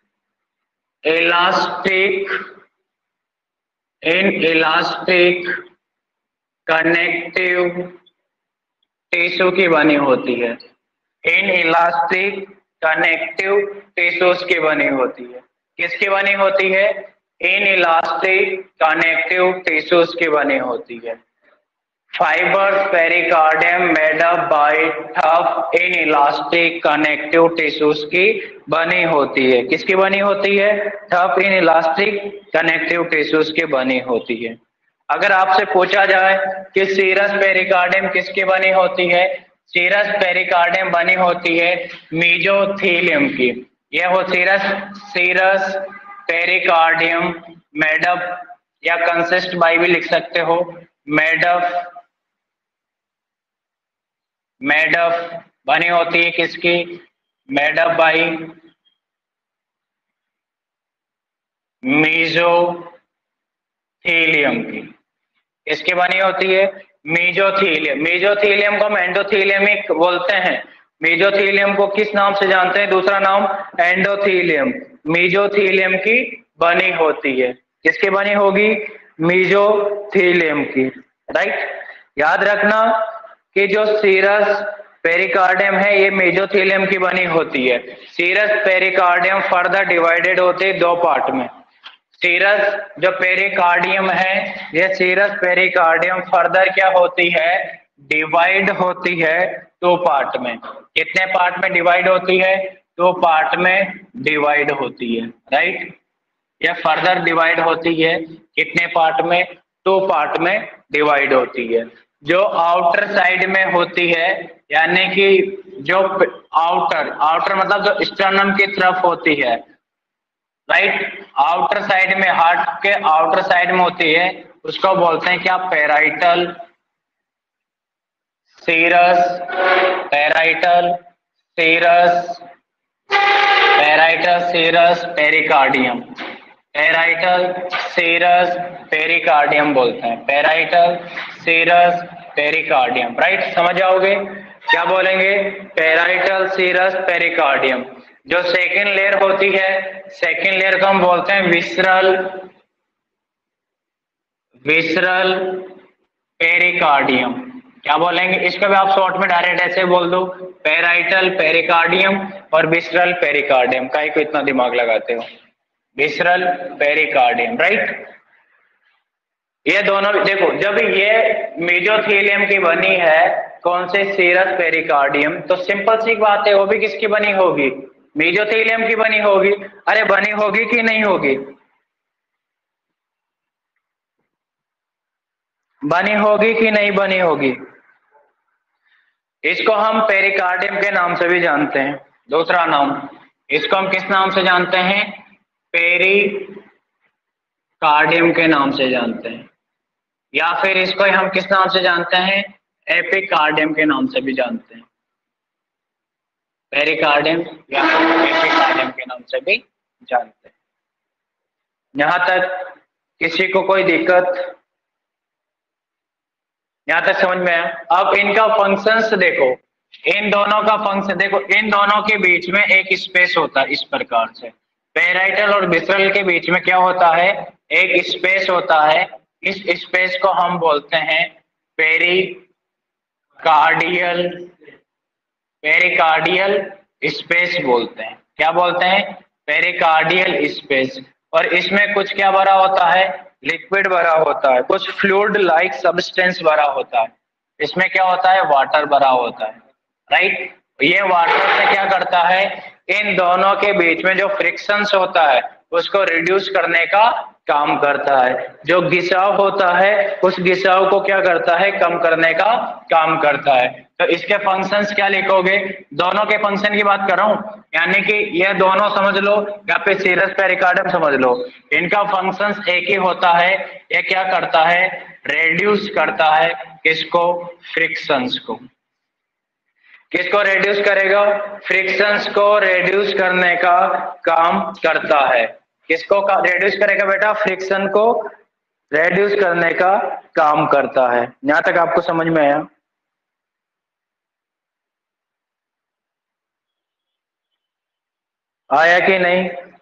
elastic inelastic connective tissue की बनी होती है, इन इलास्टिक कनेक्टिव टिश्यूज की बनी होती है। किसकी बनी होती है? इन इलास्टिक कनेक्टिव टिश्यूज की बनी होती है। Fibrous pericardium made up by tough inelastic connective tissues की बनी होती है। किसकी बनी होती है? Tough inelastic connective tissues की बनी होती है। अगर आपसे पूछा जाए कि सीरस पेरिकार्डियम किसकी बनी होती है? सीरस पेरिकार्डियम बनी होती है मेसोथेलियम की। यह हो serous serous pericardium made up या कंसिस्ट बाय भी लिख सकते हो, मेड अप मेड अप बनी होती है किसकी? मेड अप बाय मेसोथेलियम की। किसकी बनी होती है? मेसोथेलियम। मेसोथेलियम को हम एंडोथेलियम ही बोलते हैं। मेसोथेलियम को किस नाम से जानते हैं? दूसरा नाम एंडोथेलियम। मेसोथेलियम की बनी होती है। किसकी बनी होगी? मेसोथेलियम की, राइट। याद रखना कि जो सीरस पेरिकार्डियम है ये मेसोथेलियम की बनी होती है। सीरस पेरिकार्डियम फर्दर डिवाइडेड होते हैं दो पार्ट में। सीरस जो पेरिकार्डियम है, ये सीरस पेरिकार्डियम फर्दर क्या होती है? डिवाइड होती है दो पार्ट में। कितने पार्ट में डिवाइड होती है? दो पार्ट में डिवाइड होती है, राइट। यह फर्दर डिवाइड होती है कितने पार्ट में? दो पार्ट में डिवाइड होती है। जो आउटर साइड में होती है, यानी कि जो आउटर आउटर मतलब जो स्टर्नम की तरफ होती है, राइट, आउटर साइड में, हार्ट के आउटर साइड में होती है, उसको बोलते हैं क्या? Parietal serous parietal serous parietal serous pericardium parietal serous pericardium बोलते हैं, पैराइटल सीरस पेरिकार्डियम, राइट। समझ जाओगे क्या बोलेंगे? Parietal serous pericardium. जो सेकेंड लेयर होती है, सेकेंड लेयर को हम बोलते हैं विसरल विसरल पेरिकार्डियम। क्या बोलेंगे? इसको भी आप शॉर्ट में डायरेक्ट ऐसे बोल दो, पैराइटल पेरिकार्डियम और विसरल पेरिकार्डियम। काहे को इतना दिमाग लगाते हो? Visceral pericardium, right. ये दोनों देखो, जब ये मेसोथेलियम की बनी है, कौन से? सीरस पेरिकार्डियम, तो सिंपल सी बात है वो भी किसकी बनी होगी? मेसोथेलियम की बनी होगी। अरे बनी होगी कि नहीं होगी? बनी होगी कि नहीं बनी होगी? इसको हम पेरिकार्डियम के नाम से भी जानते हैं। दूसरा नाम, इसको हम किस नाम से जानते हैं? पेरिकार्डियम के नाम से जानते हैं, या फिर इसको हम किस नाम से जानते हैं? एपिकार्डियम के नाम से भी जानते हैं। पेरिकार्डियम या एपिकार्डियम के नाम से भी जानते हैं। यहां तक किसी को कोई दिक्कत? यहां तक समझ में आया? अब इनका फंक्शंस देखो, इन दोनों का फंक्शन देखो, इन दोनों के बीच में एक स्पेस होता है इस प्रकार से। पेराइटल और विसरल के बीच में क्या होता है? एक स्पेस होता है। इस स्पेस को हम बोलते हैं पेरिकार्डियल पेरिकार्डियल स्पेस बोलते हैं। क्या बोलते हैं? Pericardial space. और इसमें कुछ क्या भरा होता है? लिक्विड भरा होता है, कुछ फ्लूइड लाइक सब्सटेंस भरा होता है। इसमें क्या होता है? वाटर भरा होता है, राइट। ये वाटर से क्या करता है? इन दोनों के बीच में जो फ्रिक्शंस होता है उसको रिड्यूस करने का काम करता है। जो घिसाव होता है उस घिसाव को क्या करता है? कम करने का काम करता है। तो इसके फंक्शंस क्या लिखोगे? दोनों के फंक्शन की बात कर रहा हूं, यानी कि ये दोनों समझ लो या फिर सीरस पेरिकार्डियम समझ लो। इनका फंक्शंस एक ही होता है। ये क्या करता है? रिड्यूस करता है। किसको? फ्रिक्शंस को। किसको रिड्यूस करेगा? फ्रिक्शंस को रिड्यूस करने का काम करता है। किसको रिड्यूस करेगा बेटा? फ्रिक्शन को रिड्यूस करने का काम करता है। यहां तक आपको समझ में आया? आया कि नहीं?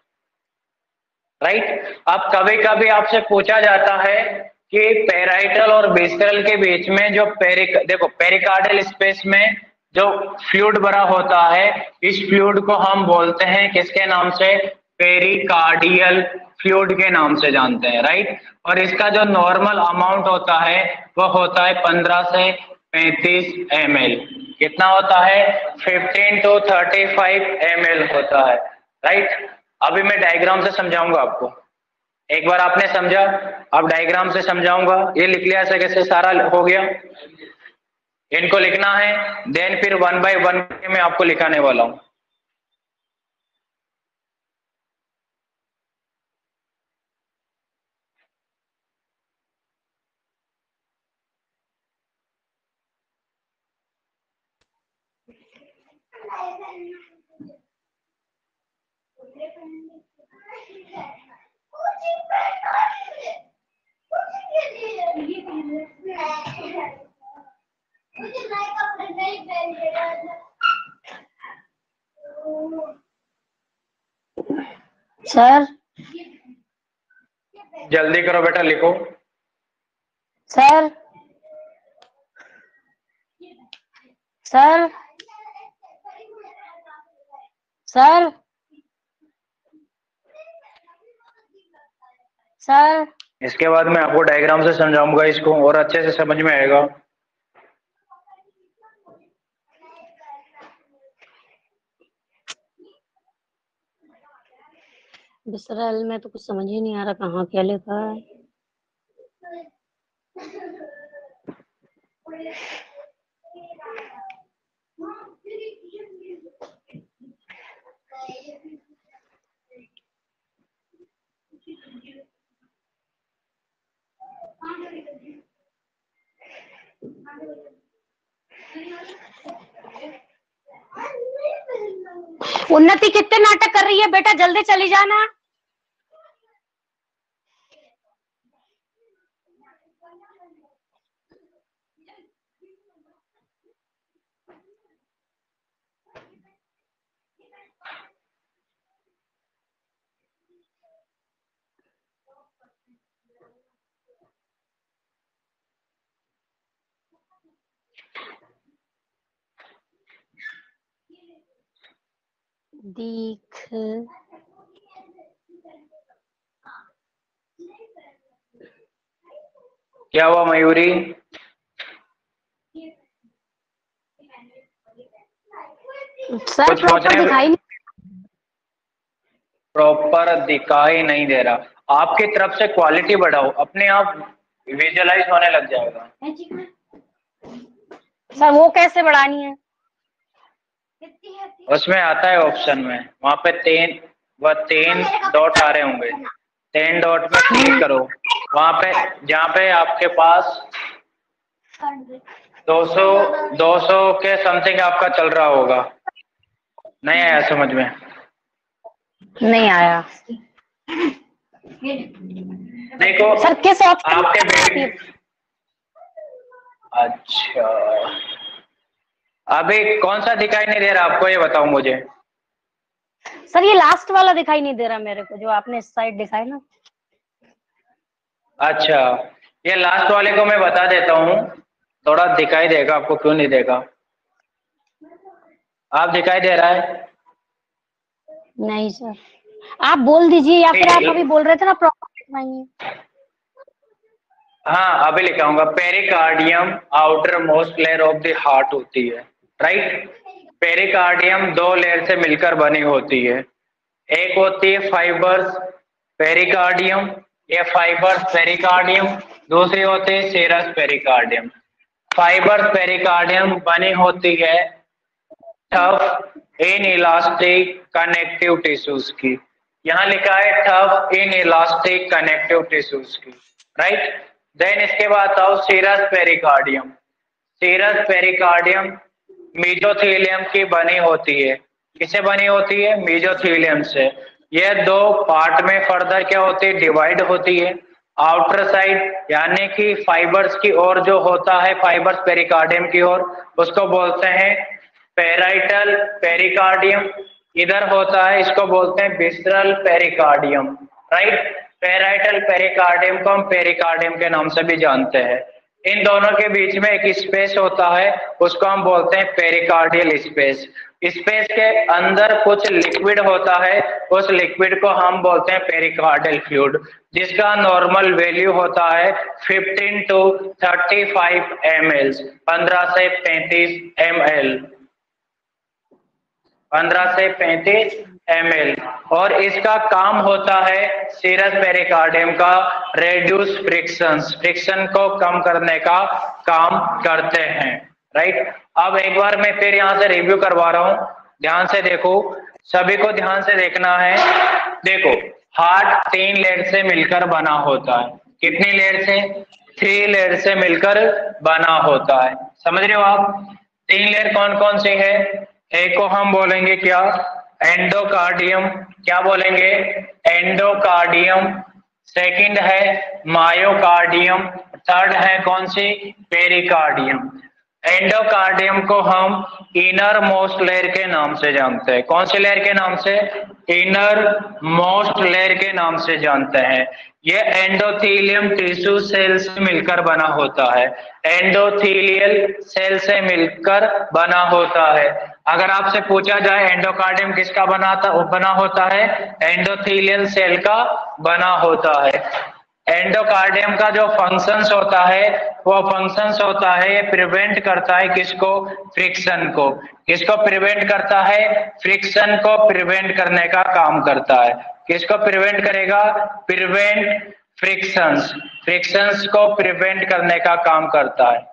राइट। अब कभी कभी आपसे पूछा जाता है कि पेराइटल और विसरल के बीच में जो पेरिक देखो पेरिकार्डियल स्पेस में जो फ्लूइड भरा होता है, इस फ्लूइड को हम बोलते हैं किसके नाम से? पेरिकार्डियल फ्लूइड के नाम से जानते हैं, राइट। और इसका जो नॉर्मल अमाउंट होता है वो होता है पंद्रह से पैंतीस एम एल। कितना होता है? Fifteen to thirty five M L होता है, राइट। अभी मैं डायग्राम से समझाऊंगा आपको। एक बार आपने समझा, अब डायग्राम से समझाऊंगा। ये लिख लिया ऐसे कैसे? सारा हो गया? इनको लिखना है, देन फिर वन बाय वन में आपको लिखाने वाला हूं। सर जल्दी करो बेटा, लिखो। सर सर सर सर इसके बाद मैं आपको डायग्राम से समझाऊंगा इसको, और अच्छे से समझ में आएगा। विसरल में तो कुछ समझ ही नहीं आ रहा कहाँ क्या लिखा है। उन्नति कितने नाटक कर रही है बेटा? जल्दी चली जाना। दिख क्या हुआ मयूरी? सर कुछ प्रॉपर पहुंचने दिखाई नहीं। प्रॉपर दिखाई नहीं दे रहा। आपकी तरफ से क्वालिटी बढ़ाओ, अपने आप विजुअलाइज होने लग जाएगा। सर वो कैसे बढ़ानी है? उसमें आता है ऑप्शन में, वहां पे तीन वह तीन डॉट आ रहे होंगे, तीन डॉट पे क्लिक करो, वहां पे जहाँ पे आपके पास दो सौ दो सौ के समथिंग आपका चल रहा होगा। नहीं आया समझ में? नहीं आया। देखो सर किस ऑप्शन आपके पे? बेट अच्छा, अभी कौन सा दिखाई नहीं दे रहा आपको, ये बताओ मुझे। सर ये लास्ट वाला दिखाई नहीं दे रहा मेरे को, जो आपने इस साइड दिखाई ना। अच्छा, ये लास्ट वाले को मैं बता देता हूँ, थोड़ा दिखाई देगा आपको, क्यों नहीं देगा? आप दिखाई दे रहा है? नहीं सर, आप बोल दीजिए या फिर ठीक आप है। अभी बोल रहे थे ना प्रॉपर दिखाएंगे। हाँ अभी लिखाऊंगा, pericardium outermost layer of the heart होती है, राइट। पेरिकार्डियम दो लेयर से मिलकर बनी होती है, एक होती है फाइबर्स पेरिकार्डियम, ये फाइबर्स पेरिकार्डियम, दूसरी होती है सीरस पेरिकार्डियम। फाइबर्स पेरिकार्डियम बनी होती है tough inelastic connective tissues की, यहाँ लिखा है tough inelastic connective tissues की, राइट। देन इसके बाद आओ serous pericardium. Serous pericardium mesothelium की बनी होती है, किससे बनी होती है? मेसोथेलियम से। यह दो पार्ट में फर्दर क्या होती है? डिवाइड होती है। आउटर साइड यानी कि फाइबर्स की ओर जो होता है, फाइबर्स पेरिकार्डियम की ओर, उसको बोलते हैं पेराइटल पेरिकार्डियम। इधर होता है, इसको बोलते हैं visceral pericardium, right. Parietal pericardium को हम पेरिकार्डियम के नाम से भी जानते हैं। इन दोनों के बीच में एक स्पेस होता है, उसको हम बोलते हैं पेरिकार्डियल स्पेस। स्पेस के अंदर कुछ लिक्विड होता है, उस लिक्विड को हम बोलते हैं पेरिकार्डियल फ्लूइड, जिसका नॉर्मल वैल्यू होता है fifteen to thirty five M L, पंद्रह से पैंतीस एम एल, पंद्रह से पैंतीस एम एल। और इसका काम होता है सीरस पेरिकार्डियम का रेड्यूस फ्रिक्शन, फ्रिक्शन को कम करने का काम करते हैं, राइट। अब एक बार मैं फिर यहाँ से रिव्यू करवा रहा हूँ, ध्यान से देखो, सभी को ध्यान से देखना है। देखो हार्ट तीन लेयर से मिलकर बना होता है, कितनी लेयर से? थ्री लेयर से मिलकर बना होता है, समझ रहे हो आप? तीन लेयर कौन कौन सी है? एक को हम बोलेंगे क्या? एंडोकार्डियम, क्या बोलेंगे? एंडोकार्डियम। सेकंड है मायोकार्डियम, थर्ड है कौन सी? पेरिकार्डियम। एंडोकार्डियम को हम इनर मोस्ट लेयर के नाम से जानते हैं, कौन से लेयर के नाम से? इनर मोस्ट लेयर के नाम से जानते हैं। ये एंडोथेलियम टिश्यू सेल से मिलकर बना होता है, एंडोथेलियल सेल से मिलकर बना होता है। अगर आपसे पूछा जाए एंडोकार्डियम किसका बना था बना होता है? एंडोथेलियल सेल का बना होता है। एंडोकार्डियम का जो फंक्शंस होता है, वो फंक्शंस होता है, ये प्रिवेंट करता है किसको? फ्रिक्शन को। किसको प्रिवेंट करता है? फ्रिक्शन को प्रिवेंट करने का काम करता है। किसको प्रिवेंट करेगा? प्रिवेंट फ्रिक्शंस, फ्रिक्शंस को प्रिवेंट करने का काम करता है।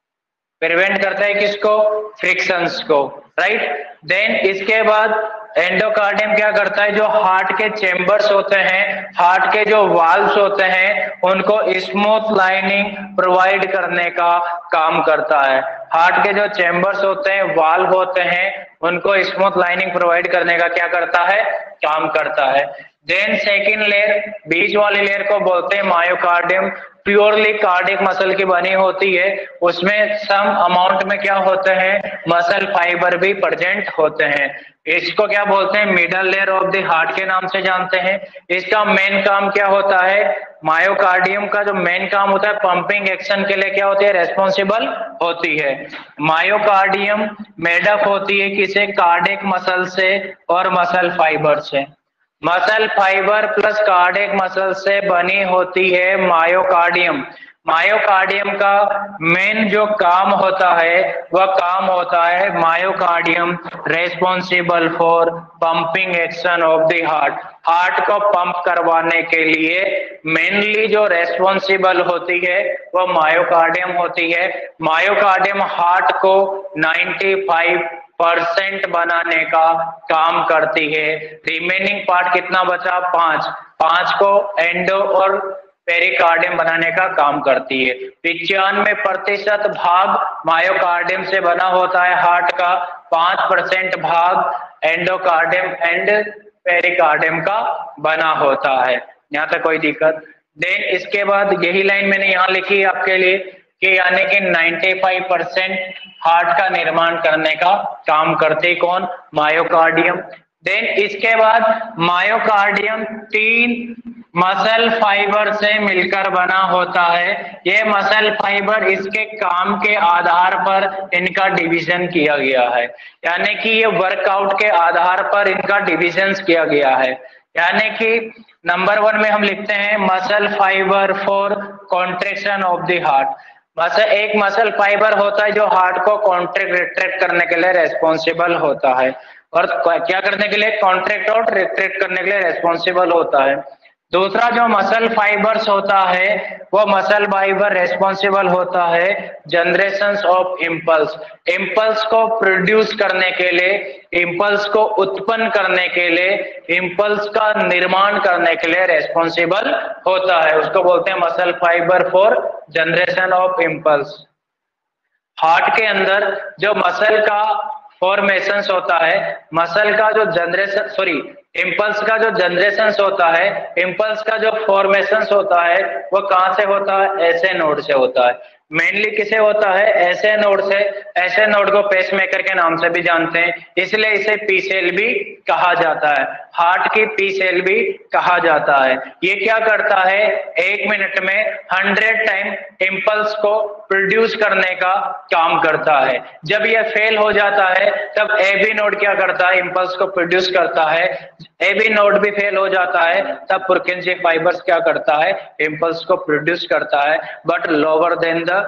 प्रिवेंट करता है किसको? फ्रिक्शंस को, राइट। देन इसके बाद एंडोकार्डियम क्या करता है? जो हार्ट के चेंबर्स होते हैं, हार्ट के जो वाल्व्स होते हैं, उनको स्मूथ लाइनिंग प्रोवाइड करने का काम करता है। हार्ट के जो चेंबर्स होते हैं, वाल्व होते हैं, उनको स्मूथ लाइनिंग प्रोवाइड करने का क्या करता है? काम करता है। देन सेकेंड लेयर, बीच वाली लेयर को बोलते हैं मायोकार्डियम, प्योरली कार्डियक मसल की बनी होती है, उसमें सम अमाउंट में क्या होते हैं? मसल फाइबर भी प्रेजेंट होते हैं। इसको क्या बोलते हैं? Middle layer of the heart के नाम से जानते हैं। इसका मेन काम क्या होता है? मायोकार्डियम का जो मेन काम होता है, पंपिंग एक्शन के लिए क्या होती है? रेस्पॉन्सिबल होती है। मायोकार्डियम मेडअप होती है किसे? कार्डियक मसल से और मसल फाइबर से। Muscle fibre plus cardiac muscle से बनी होती है मायोकार्डियम। मायोकार्डियम का मेन जो काम होता है वह काम होता है myocardium responsible for pumping action of the heart. Heart को पंप करवाने के लिए मेनली जो रेस्पॉन्सिबल होती है वह मायोकार्डियम होती है। मायोकार्डियम हार्ट को पचानवे परसेंट बनाने का काम करती है। रिमेनिंग पार्ट कितना बचा? पांच पांच को एंडो और पेरिकार्डियम बनाने का काम करती है। पिचानवे प्रतिशत भाग मायोकार्डियम से बना होता है हार्ट का, पांच परसेंट भाग एंडोकार्डियम एंड पेरिकार्डियम का बना होता है। यहाँ तक कोई दिक्कत? देन इसके बाद यही लाइन मैंने यहाँ लिखी है आपके लिए कि यानी कि पचानवे परसेंट हार्ट का निर्माण करने का काम करते कौन? मायोकार्डियम। देन इसके बाद मायोकार्डियम तीन मसल फाइबर से मिलकर बना होता है। ये मसल फाइबर इसके काम के आधार पर इनका डिवीजन किया गया है, यानी कि ये वर्कआउट के आधार पर इनका डिवीजन किया गया है। यानी कि नंबर वन में हम लिखते हैं muscle fibre for contraction of the heart. Muscle एक मसल फाइबर होता है जो हार्ट को कॉन्ट्रैक्ट रिट्रैक्ट करने के लिए रेस्पॉन्सिबल होता है, और क्या करने के लिए? कॉन्ट्रैक्ट और रिट्रैक्ट करने के लिए रेस्पॉन्सिबल होता है। दूसरा जो मसल फाइबर्स होता है वो मसल फाइबर रेस्पॉन्सिबल होता है जनरेशन ऑफ इम्पल्स। इम्पल्स को प्रोड्यूस करने के लिए, इम्पल्स को उत्पन्न करने के लिए, इम्पल्स का निर्माण करने के लिए रेस्पॉन्सिबल होता है। उसको बोलते हैं muscle fibre for generation of impulse. Heart के अंदर जो मसल का फॉर्मेशन होता है, मसल का जो जनरेशन सॉरी इम्पल्स का जो जनरेशन होता है, इम्पल्स का जो फॉर्मेशन होता है वो कहाँ से होता है? ऐसे नोड से होता है। मेनली किसे होता है? ऐसे नोड से। ऐसे नोड को पेसमेकर के नाम से भी जानते हैं, इसलिए इसे पी सेल भी कहा जाता है। हार्ट की पी सेल भी कहा जाता है। ये क्या करता है? एक मिनट में हंड्रेड टाइम इम्पल्स को प्रोड्यूस करने का काम करता है। जब यह फेल हो जाता है तब ए बी नोड क्या करता है? इम्पल्स को प्रोड्यूस करता है। ए बी नोड भी फेल हो जाता है तब पुरकिंजे फाइबर्स क्या करता है? इम्पल्स को प्रोड्यूस करता है, बट लोअर देन द।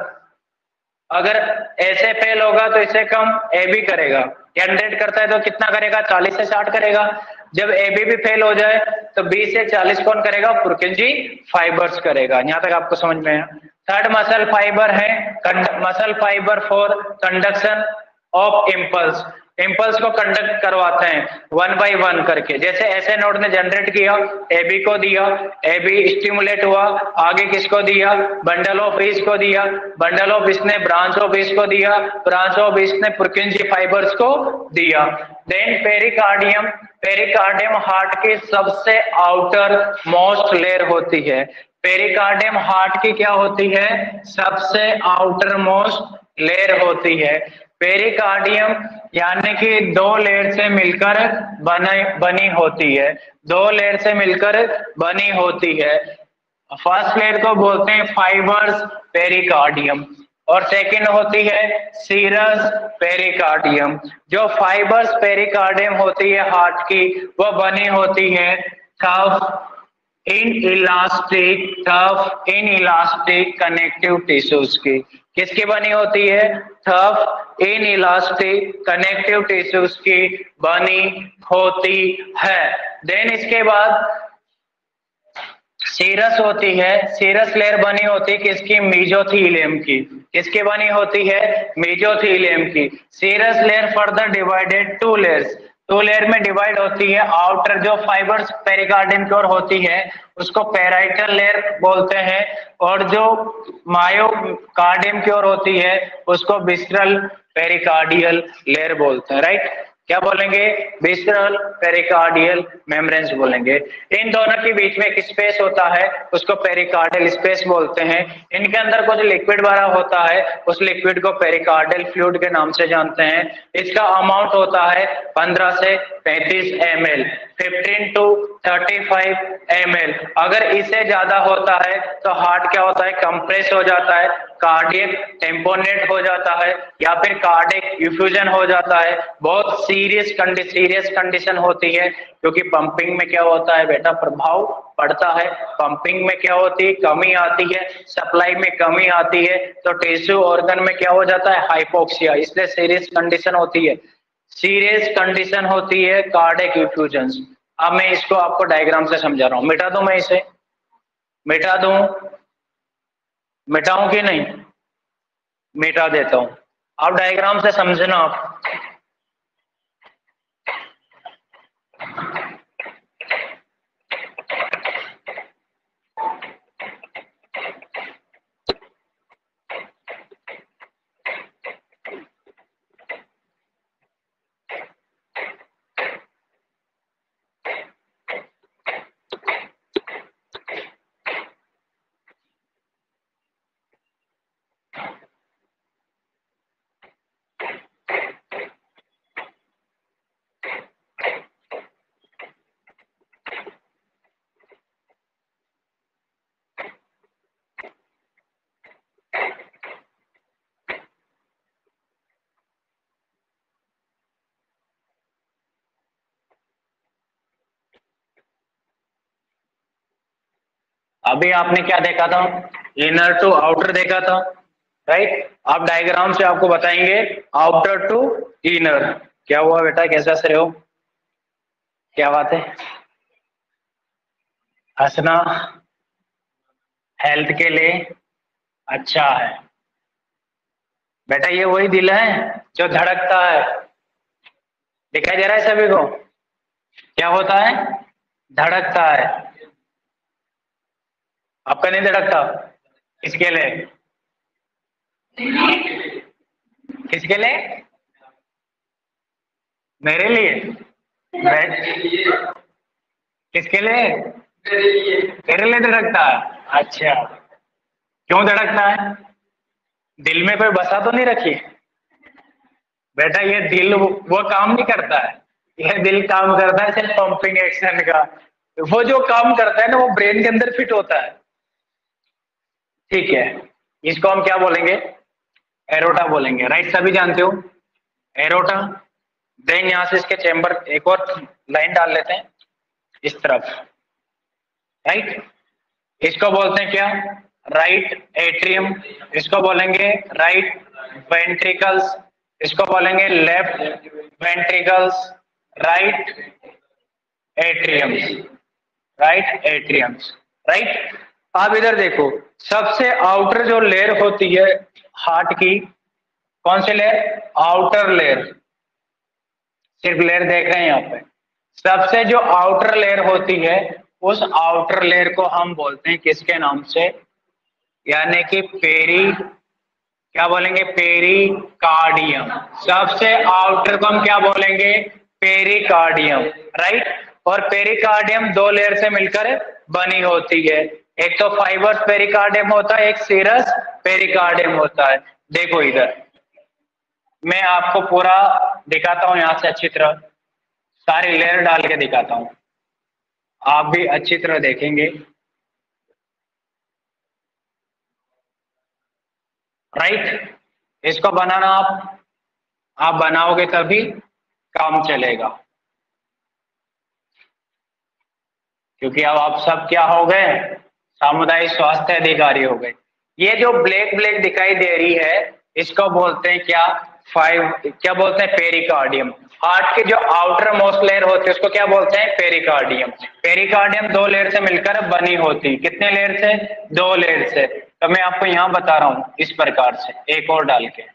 अगर ऐसे फेल होगा तो इसे कम ए बी करेगा। हंड्रेड करता है तो कितना करेगा? चालीस से साठ करेगा। जब ए बी भी फेल हो जाए तो बीस से चालीस कौन करेगा? पुरकिंजी फाइबर्स करेगा। यहाँ तक आपको समझ में है? थर्ड मसल फाइबर है muscle fibre for conduction of impulse. Impulse को कंडक्ट करवाते हैं वन बाय वन करके। जैसे ऐसे नोड ने जनरेट किया, ए बी को दिया, ए बी स्टिमुलेट हुआ, आगे किसको दिया? बंडल ऑफ ईस को दिया, बंडल ऑफ ईस ने ब्रांच ऑफ ईस को दिया, ब्रांच ऑफ ईस ने पुरकिंजी फाइबर्स को दिया। Then pericardium. पेरिकार्डियम हार्ट की सबसे आउटर मोस्ट लेयर होती है। पेरिकार्डियम हार्ट की क्या होती है? सबसे आउटर मोस्ट लेयर होती है। पेरिकार्डियम यानी कि दो लेयर से मिलकर बने बनी होती है, दो लेयर से मिलकर बनी होती है। फर्स्ट लेयर को बोलते हैं फाइबर्स पेरिकार्डियम और सेकंड होती है सीरस पेरिकार्डियम। जो फाइबर्स पेरिकार्डियम होती है हार्ट की वो बनी होती है tough inelastic tough inelastic connective tissues की। किसकी बनी होती है? Tough inelastic connective tissues की बनी होती है। देन इसके बाद सीरस होती है। सीरस लेयर बनी होती है किसकी? मेसोथेलियम की। किसकी बनी होती है? मेसोथेलियम की। Serous layer further divided two layers. Two layer में डिवाइड होती है। आउटर जो फाइबर्स पेरिकार्डियम की ओर होती है उसको पेराइटल लेयर बोलते हैं, और जो मायोकार्डियम की ओर होती है उसको विसरल पेरिकार्डियल लेयर बोलते हैं। राइट? क्या बोलेंगे? विसरल पेरिकार्डियल मेम्ब्रेन्स बोलेंगे। इन दोनों के बीच में एक स्पेस होता है उसको पेरिकार्डियल स्पेस बोलते हैं। इनके अंदर कुछ लिक्विड भरा होता है, उस लिक्विड को पेरिकार्डियल फ्लूइड के नाम से जानते हैं। इसका अमाउंट होता है पंद्रह से पैंतीस M L. Fifteen to thirty five M L. अगर इससे ज्यादा होता है तो हार्ट क्या होता है, कंप्रेस हो जाता है, कार्डियक टेम्पोनेट हो जाता है, या फिर कार्डियक इफ्यूजन हो जाता है। बहुत सीरियस कंडीशन सीरियस कंडीशन होती है, क्योंकि पंपिंग में क्या होता है बेटा, प्रभाव पड़ता है। पंपिंग में क्या होती है, कमी आती है, सप्लाई में कमी आती है, तो टिश्यू ऑर्गन में क्या हो जाता है, हाइपोक्सिया। इसलिए सीरियस कंडीशन होती है, सीरियस कंडीशन होती है कार्डियक इफ्यूजन। अब मैं इसको आपको डायग्राम से समझा रहा हूं, मिटा दूं मैं इसे, मिटा दूं, मिटाऊं कि नहीं, मिटा देता हूं। अब डायग्राम से समझना आप। अभी आपने क्या देखा था, इनर टू आउटर देखा था, राइट। आप डायग्राम से आपको बताएंगे आउटर टू इनर। क्या हुआ बेटा, कैसे हंस रहे हो, क्या बात है, हंसना हेल्थ के लिए अच्छा है बेटा। ये वही दिल है जो धड़कता है, दिखाई दे रहा है सभी को, क्या होता है, धड़कता है। आपका नहीं धड़कता, किसके लिए, किसके लिए, मेरे लिए, किसके लिए, तेरे लिए धड़कता है। अच्छा, क्यों धड़कता है, दिल में कोई बसा तो नहीं रखी बेटा। ये दिल वो काम नहीं करता है, यह दिल काम करता है सिर्फ पंपिंग एक्शन का। वो जो काम करता है ना, वो ब्रेन के अंदर फिट होता है, ठीक है। इसको हम क्या बोलेंगे, एरोटा बोलेंगे, राइट। सभी जानते हो एरोटा। देन यहां से इसके चेंबर, एक और लाइन डाल लेते हैं इस तरफ, राइट। इसको बोलते हैं क्या, राइट एट्रियम। इसको बोलेंगे राइट वेंट्रिकल्स। इसको बोलेंगे left ventricles, right atriums, right atriums, right. अब इधर देखो, सबसे आउटर जो लेयर होती है हार्ट की, कौन सी लेयर, आउटर लेयर। सिर्फ लेयर देख रहे हैं यहाँ पे, सबसे जो आउटर लेयर होती है, उस आउटर लेयर को हम बोलते हैं किसके नाम से, यानी कि पेरी, क्या बोलेंगे, पेरिकार्डियम। सबसे आउटर को हम क्या बोलेंगे, पेरिकार्डियम, राइट। और पेरिकार्डियम दो लेयर से मिलकर बनी होती है, एक तो फाइबर्स पेरिकार्डियम होता है, एक सीरस पेरिकार्डियम होता है। देखो इधर मैं आपको पूरा दिखाता हूं, यहां से अच्छी तरह सारी लेयर डाल के दिखाता हूं, आप भी अच्छी तरह देखेंगे, राइट। इसको बनाना आप आप बनाओगे तभी काम चलेगा, क्योंकि अब आप सब क्या हो गए, सामुदायिक स्वास्थ्य अधिकारी हो गए। ये जो ब्लैक ब्लैक दिखाई दे रही है, इसको बोलते हैं क्या, फाइव, क्या बोलते हैं, पेरिकार्डियम। हार्ट के जो आउटर मोस्ट लेयर होती है उसको क्या बोलते हैं, पेरिकार्डियम। पेरिकार्डियम दो लेयर से मिलकर बनी होती, कितने लेयर से, दो लेयर से। तो मैं आपको यहां बता रहा हूं इस प्रकार से, एक और डाल के,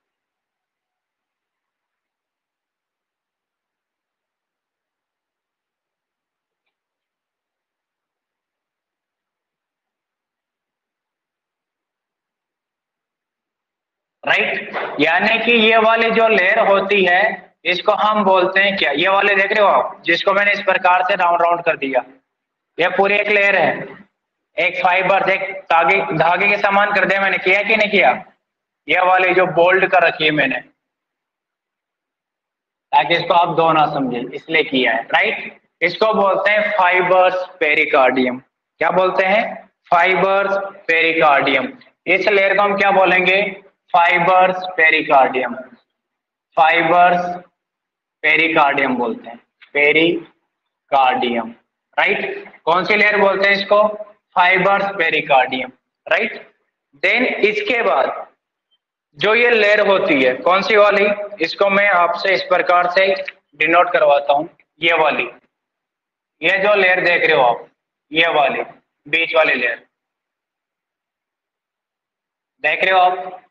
राइट। यानी कि ये वाली जो लेयर होती है, इसको हम बोलते हैं क्या, ये वाले देख रहे हो आप, जिसको मैंने इस प्रकार से राउंड राउंड कर दिया, ये पूरी एक लेयर है, एक फाइबर, एक धागे धागे के समान कर दिया मैंने, किया कि नहीं किया, ये वाले जो बोल्ड कर रखी है मैंने, ताकि इसको आप दो ना समझे, इसलिए किया है, राइट। इसको बोलते हैं फाइबर्स पेरिकार्डियम। क्या बोलते हैं? Fibres pericardium. इस लेयर को हम क्या बोलेंगे? Fibrous pericardium. फाइबर्स पेरिकार्डियम बोलते हैं, पेरिकार्डियम, राइट। कौन सी लेयर बोलते हैं इसको? Fibres pericardium, right. देन इसके बाद जो ये लेयर होती है कौन सी वाली, इसको मैं आपसे इस प्रकार से डिनोट करवाता हूं। ये वाली, ये जो लेयर देख रहे हो आप, ये वाली बीच वाली लेयर देख रहे हो आप,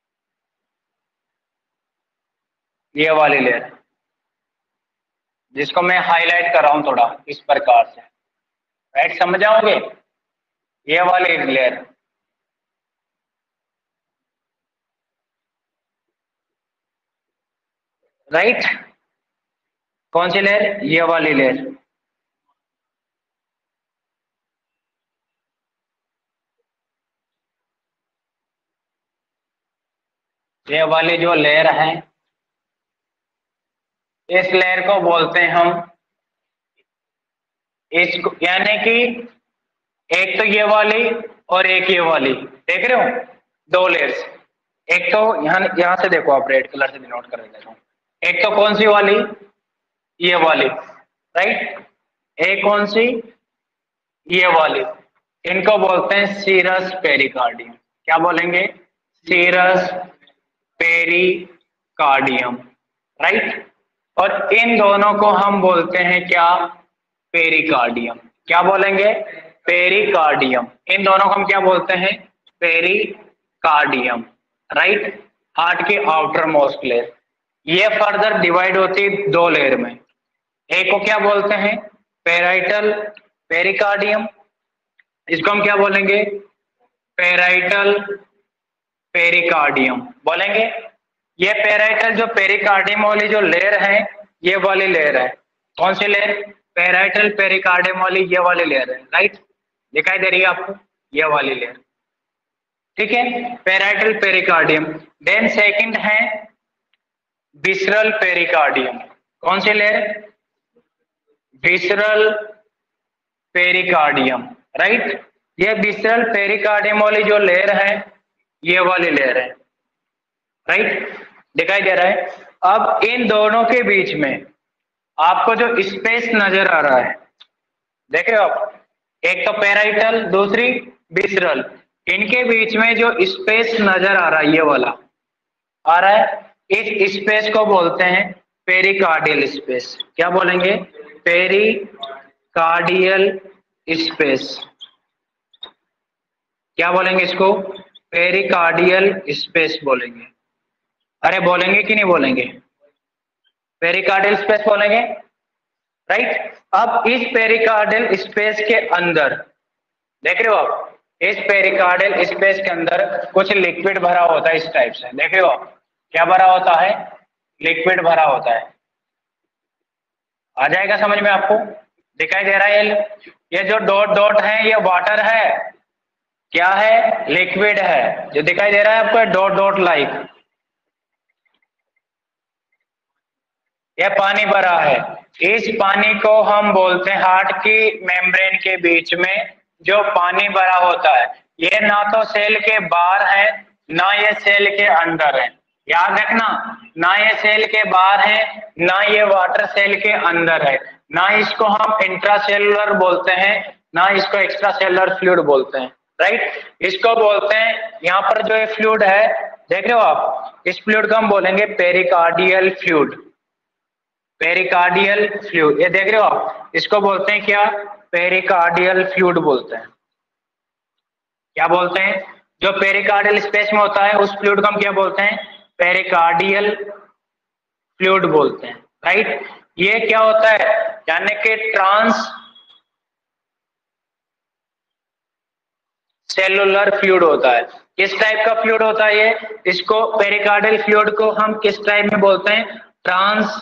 ये वाली लेयर जिसको मैं हाईलाइट कर रहा हूं थोड़ा इस प्रकार से, राइट, समझ जाओगे? ये वाली लेयर, राइट। कौन सी लेयर? ये वाली लेयर। ये वाली जो लेयर है, इस लेयर को बोलते हैं हम, इसको यानी कि एक तो ये वाली और एक ये वाली, देख रहे हो दो लेयर्स। एक तो यहाँ यहाँ से देखो, आप रेड कलर से डिनोट कर देता हूँ। एक तो कौन सी वाली? ये वाली, राइट। एक कौन सी? ये वाली। इनको बोलते हैं सीरस पेरिकार्डियम। क्या बोलेंगे? Serous pericardium, right. और इन दोनों को हम बोलते हैं क्या? पेरिकार्डियम। क्या बोलेंगे? पेरिकार्डियम। इन दोनों को हम क्या बोलते हैं? Pericardium, right. हार्ट की आउटर मोस्ट लेयर। ये फर्दर डिवाइड होती है दो लेयर में। एक को क्या बोलते हैं? Parietal pericardium. इसको हम क्या बोलेंगे? पेराइटल पेरिकार्डियम बोलेंगे। ये पेराइटल जो पेरिकार्डियम वाली जो लेयर है, ये वाली लेयर है। कौन सी लेयर? पेराइटल पेरिकार्डियम वाली ये वाली लेयर है, राइट। दिखाई दे रही है आपको? ये वाली लेयर, ठीक है, पेराइटल पेरिकार्डियम। देन सेकंड है विसरल पेरिकार्डियम। कौन सी लेयर? Visceral pericardium, right. ये विसरल पेरिकार्डियम वाली जो लेयर है, ये वाली लेयर है, राइट, दिखाई दे रहा है। अब इन दोनों के बीच में आपको जो स्पेस नजर आ रहा है, देख रहे हो आप, एक तो पेराइटल, दूसरी विसरल, इनके बीच में जो स्पेस नजर आ रहा है, ये वाला आ रहा है, इस स्पेस को बोलते हैं पेरिकार्डियल स्पेस। क्या बोलेंगे? Pericardial space. क्या बोलेंगे इसको? पेरिकार्डियल स्पेस बोलेंगे। अरे बोलेंगे कि नहीं बोलेंगे? पेरिकार्डियल स्पेस बोलेंगे, राइट। अब इस पेरिकार्डियल स्पेस के अंदर देख रहे हो आप, इस पेरिकार्डियल स्पेस के अंदर कुछ लिक्विड भरा होता है, इस टाइप से, देख रहे हो आप, क्या भरा होता है? लिक्विड भरा होता है। आ जाएगा समझ में आपको? दिखाई दे रहा है? ये ये जो डॉट डॉट है, ये वाटर है, क्या है? लिक्विड है। जो दिखाई दे रहा है आपको डॉट डॉट लाइक, यह पानी भरा है। इस पानी को हम बोलते हैं, हार्ट की मेम्ब्रेन के बीच में जो पानी भरा होता है, ये ना तो सेल के बाहर है, ना ये सेल के अंदर है। याद रखना, ना ये सेल के बाहर है, ना ये वाटर सेल के अंदर है, ना इसको हम इंट्रासेलुलर बोलते हैं, ना इसको एक्स्ट्रा सेलुलर फ्लूइड बोलते हैं, राइट। इसको बोलते हैं, यहाँ पर जो ये फ्लूइड है, देख रहे हो आप, इस फ्लूइड को हम बोलेंगे पेरिकार्डियल फ्लूइड। पेरिकार्डियल फ्लूइड, ये देख रहे हो आप, इसको बोलते हैं क्या? पेरिकार्डियल फ्लूइड बोलते हैं। क्या बोलते हैं? जो पेरिकार्डियल स्पेस में होता है, उस फ्लूइड को हम क्या बोलते हैं? पेरिकार्डियल फ्लूइड बोलते हैं, राइट। ये क्या होता है? यानी कि ट्रांस सेलुलर फ्लूइड होता है। किस टाइप का फ्लूइड होता है ये? इसको पेरिकार्डियल फ्लूइड को हम किस टाइप में बोलते हैं? ट्रांस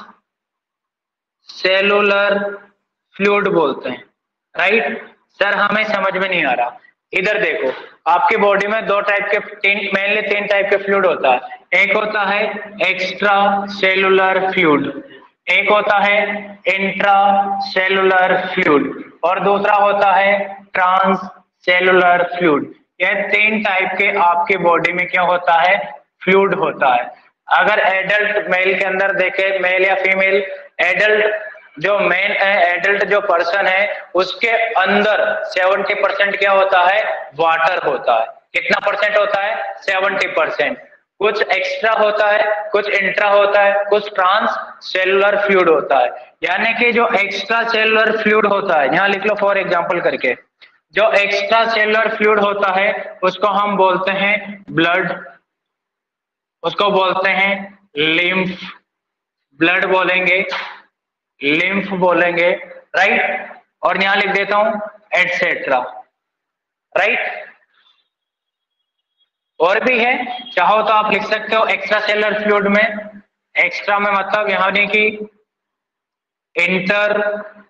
सेलुलर फ्लूइड बोलते हैं, राइट। सर हमें समझ में नहीं आ रहा। इधर देखो, आपकी बॉडी में दो टाइप के, तीन मेनली तीन टाइप के फ्लूइड होता है। एक होता है एक्स्ट्रा सेलुलर फ्लूइड, एक होता है इंट्रा सेलुलर फ्लूइड और दूसरा होता है ट्रांस सेलुलर फ्लूइड। यह तीन टाइप के आपके बॉडी में क्या होता है, फ्लूइड होता है। अगर एडल्ट मेल के अंदर देखे, मेल या फीमेल, एडल्ट जो मैन है, एडल्ट जो पर्सन है, उसके अंदर सेवेंटी परसेंट क्या होता है, वाटर होता है। कितना परसेंट होता है, सेवेंटी परसेंट। कुछ एक्स्ट्रा होता है, कुछ इंट्रा होता है, कुछ ट्रांस सेलुलर फ्लूइड होता है। यानी कि जो एक्स्ट्रा सेलुलर फ्लूइड होता है, यहाँ लिख लो फॉर एग्जांपल करके, जो एक्स्ट्रा सेलुलर फ्लूइड होता है उसको हम बोलते हैं ब्लड, उसको बोलते हैं लिम्फ, ब्लड बोलेंगे, लिम्फ बोलेंगे, राइट। और यहां लिख देता हूं एटसेट्रा, राइट। और भी है, चाहो तो आप लिख सकते हो एक्स्ट्रा सेलुलर फ्लूइड में, एक्स्ट्रा में मतलब यहां नहीं कि इंटर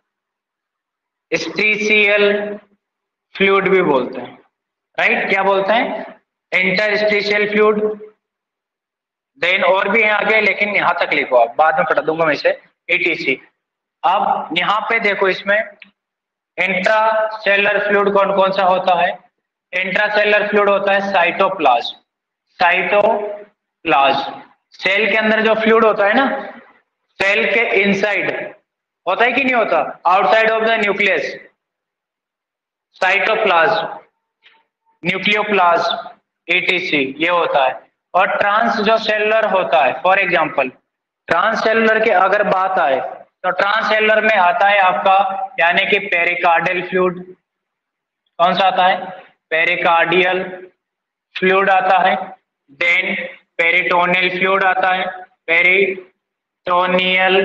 स्टीशियल फ्लूइड भी बोलते हैं, राइट। क्या बोलते हैं, इंटरस्टिशियल फ्लूइड। देन और भी है आगे, लेकिन यहां तक लिखो, आप बाद में पढ़ा दूंगा मैं इसे, ईटीसी। अब यहां पे देखो, इसमें इंट्रा सेलुलर फ्लूइड कौन कौन सा होता है, इंट्रा सेलुलर फ्लूइड होता है साइटोप्लाज्म, साइटोप्लाज्म। सेल के अंदर जो फ्लूइड होता है ना, सेल के इनसाइड होता है कि नहीं होता, outside of the nucleus, cytoplasm, nucleoplasm, ETC, ये होता है। और ट्रांस जो सेलुलर होता है, फॉर एग्जांपल ट्रांस सेलुलर की अगर बात आए तो ट्रांस सेलुलर में आता है आपका यानी कि पेरिकार्डियल फ्लूइड। कौन सा आता है, पेरिकार्डियल फ्लूइड आता है। देन पेरिटोनियल फ्लूइड आता है, पेरिटोनियल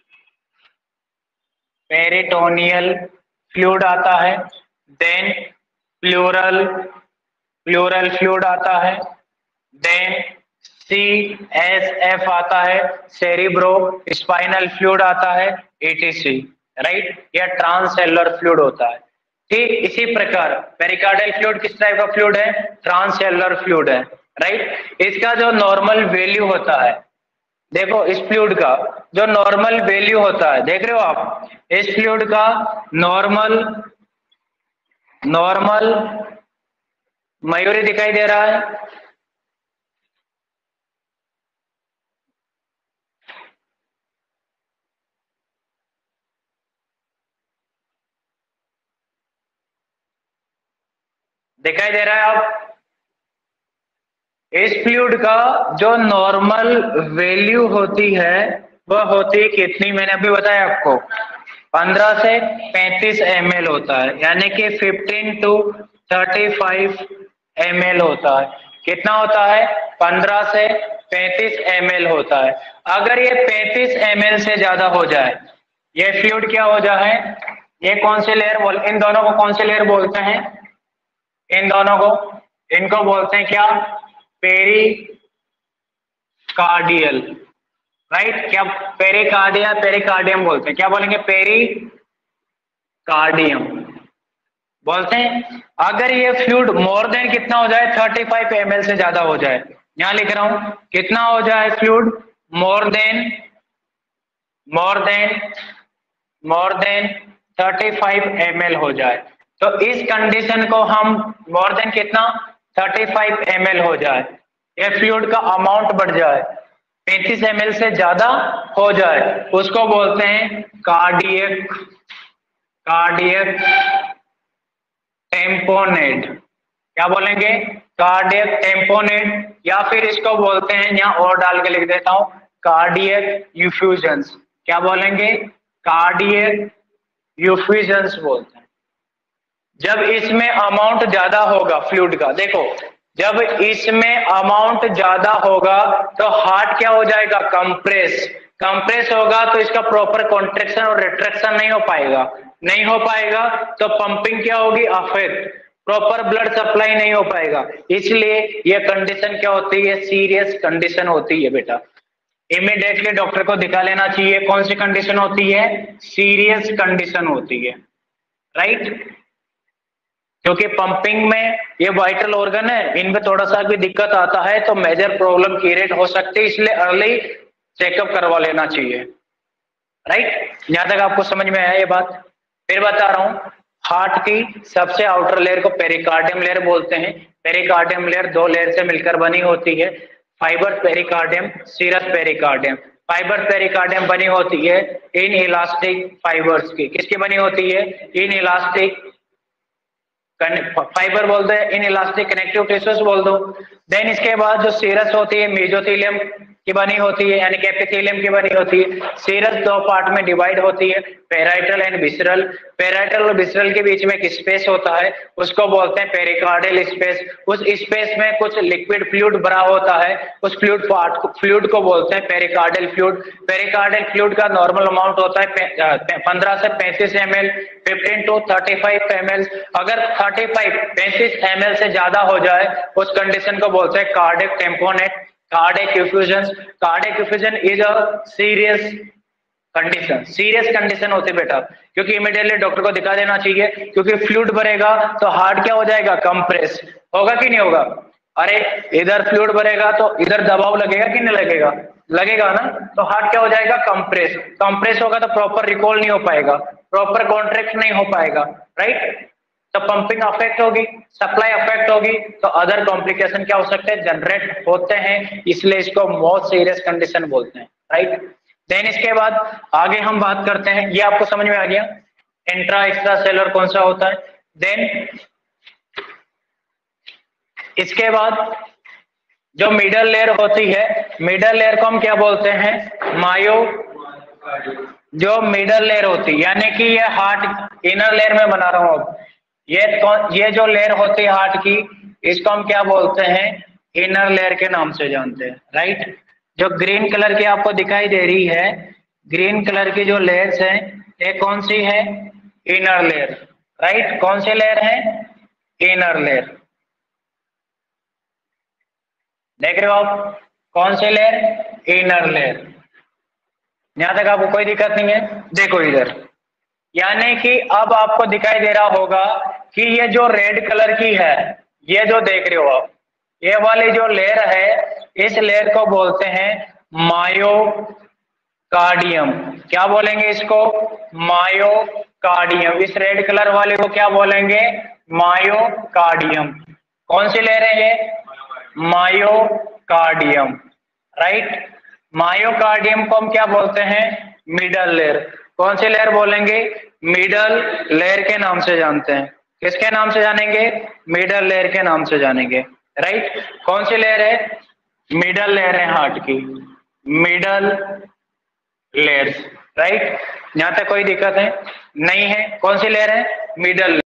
पेरिटोनियल फ्लूइड आता है। देन प्लूरल प्लूरल फ्लूइड आता है। देन सी एस एफ आता है, सेरिब्रो स्पाइनल फ्लूइड आता है, ईटीसी, राइट। यह ट्रांससेलुलर फ्लूइड होता है। ठीक इसी प्रकार पेरिकार्डियल फ्लूइड किस टाइप का फ्लूइड है, ट्रांससेलुलर फ्लूइड है, राइट। इसका जो नॉर्मल वैल्यू होता है, देखो इस फ्लूइड का जो नॉर्मल वैल्यू होता है, देख रहे हो आप, इस फ्लूइड का नॉर्मल नॉर्मल मयूरी दिखाई दे रहा है, दिखाई दे रहा है आप। इस फ्लूइड का जो नॉर्मल वैल्यू होती है वह होती है कितनी, मैंने अभी बताया आपको, पंद्रह से पैंतीस एम एल होता है, यानी कि fifteen to thirty five M L होता है। कितना होता है, पंद्रह से पैंतीस एम एल होता है। अगर ये पैंतीस एम एल से ज्यादा हो जाए, ये फ्लूइड क्या हो जाए, ये कौन से लेयर बोल, इन दोनों को कौन से लेयर बोलते हैं, इन दोनों को, इनको बोलते हैं क्या, पेरिकार्डियल, राइट। क्या पेरिकार्डिया, पेरिकार्डियम बोलते हैं, क्या बोलेंगे, पेरिकार्डियम बोलते हैं। अगर ये फ्लूइड मोर देन कितना हो जाए, थर्टी फाइव एम एल से ज्यादा हो जाए, यहां लिख रहा हूं कितना हो जाए fluid, more than more than more than thirty five M L हो जाए, तो इस कंडीशन को हम, मोर देन कितना, थर्टी फाइव एम एल हो जाए, ये फ्लूइड का अमाउंट बढ़ जाए, पैंतीस एम एल से ज्यादा हो जाए, उसको बोलते हैं कार्डियक कार्डियक टेम्पोनेट। क्या बोलेंगे, कार्डियक टेम्पोनेट, या फिर इसको बोलते हैं, यहां और डाल के लिख देता हूं, कार्डियक यूफ्यूजन्स। क्या बोलेंगे, कार्डियक यूफ्यूजन्स बोलते हैं। जब इसमें अमाउंट ज्यादा होगा फ्लूइड का, देखो जब इसमें अमाउंट ज्यादा होगा तो हार्ट क्या हो जाएगा, कंप्रेस कंप्रेस होगा, तो इसका प्रॉपर कॉन्ट्रैक्शन और रिट्रैक्शन नहीं हो पाएगा, नहीं हो पाएगा तो पंपिंग क्या होगी, अफेक्ट, प्रॉपर ब्लड सप्लाई नहीं हो पाएगा। इसलिए यह कंडीशन क्या होती है, सीरियस कंडीशन होती है बेटा, इमीडिएटली डॉक्टर को दिखा लेना चाहिए। कौन सी कंडीशन होती है, सीरियस कंडीशन होती है, राइट। क्योंकि पंपिंग में ये वाइटल ऑर्गन है, इनमें थोड़ा सा भी दिक्कत आता है तो मेजर प्रॉब्लम क्रिएट हो सकती है, इसलिए अर्ली चेकअप करवा लेना चाहिए, राइट, यहां तक आपको समझ में आया ये बात। फिर बता रहा हूं, हार्ट की सबसे आउटर लेयर को पेरिकार्डियम लेयर बोलते हैं। पेरिकार्डियम लेयर दो लेयर से मिलकर बनी होती है, fibre pericardium, serous pericardium. Fibre pericardium बनी होती है इन इलास्टिक फाइबर्स की। किसकी बनी होती है? इन इलास्टिक फाइबर बोलते हैं, इन इलास्टिक कनेक्टिव टिश्यूज बोल दो। देन इसके बाद जो सीरस होती है मेसोथेलियम की बनी होती है, यानी कि एपिथेलियम की बनी होती है। सीरस दो पार्ट में डिवाइड होती है, पेराइटल एंड विसरल। पेराइटल और विसरल के बीच में एक स्पेस होता है, उसको बोलते हैं पेरिकार्डियल स्पेस। उस स्पेस में कुछ लिक्विड फ्लूइड भरा होता है, उस फ्लूइड पार्ट को फ्लूइड को बोलते हैं पेरिकार्डियल फ्लूइड। पेरिकार्डियल फ्लूइड का नॉर्मल अमाउंट होता है पंद्रह से पैंतीस M L, fifteen to thirty five M L. अगर थर्टी फाइव पैंतीस एम एल से ज्यादा हो जाए उस कंडीशन को बोलते हैं cardiac tamponade, cardiac effusion. Cardiac effusion is a serious condition, serious condition होती है बेटा, क्योंकि इमीडिएटली डॉक्टर को दिखा देना चाहिए, क्योंकि फ्लूइड भरेगा तो हार्ट क्या हो जाएगा? कंप्रेस होगा कि नहीं होगा? अरे इधर फ्लूइड भरेगा तो इधर दबाव लगेगा कि नहीं लगेगा? लगेगा ना, तो हार्ट क्या हो जाएगा? कंप्रेस। कंप्रेस होगा तो प्रॉपर रिकॉल नहीं हो पाएगा, प्रॉपर कॉन्ट्रैक्ट नहीं हो पाएगा, राइट। तो पंपिंग अफेक्ट होगी, सप्लाई अफेक्ट होगी, तो अदर कॉम्प्लिकेशन क्या हो सकते हैं? जनरेट होते हैं, इसलिए इसको मोस्ट सीरियस कंडीशन बोलते हैं, राइट। देन इसके बाद आगे हम बात करते हैं, ये आपको समझ में आ गया इंट्रा एक्स्ट्रा सेलर कौन सा होता है। देन इसके बाद जो मिडल लेयर होती है, मिडल लेयर को हम क्या बोलते हैं? मायो। जो मिडल लेयर होती है, यानी कि ये हार्ट इनर लेयर में बना रहा हूं अब, ये ये जो लेयर होती है हार्ट की, इसको हम क्या बोलते हैं? इनर लेयर के नाम से जानते हैं, राइट। जो ग्रीन कलर की आपको दिखाई दे रही है, ग्रीन कलर की जो लेयर्स है, ये कौन सी है? Inner layer, right. कौन सी लेयर है? Inner layer. देख रहे हो आप कौन सी लेयर? Inner layer. यहां तक आपको कोई दिक्कत नहीं है? देखो इधर, यानी कि अब आपको दिखाई दे रहा होगा कि ये जो रेड कलर की है, ये जो देख रहे हो आप, ये वाली जो लेयर है, इस लेयर को बोलते हैं मायोकार्डियम। क्या बोलेंगे इसको? मायोकार्डियम। इस रेड कलर वाले को क्या बोलेंगे? मायोकार्डियम। कौन सी लेयर है ये? Myocardium, right. मायोकार्डियम को हम क्या बोलते हैं? Middle layer. कौन सी लेयर बोलेंगे? मिडल लेयर के नाम से जानते हैं। किसके नाम से जानेंगे? मिडल लेयर के नाम से जानेंगे, राइट। कौन सी लेयर है? मिडल लेयर है हार्ट की, मिडल लेयर, राइट। यहां तक कोई दिक्कत है? नहीं है। कौन सी लेयर है? मिडल।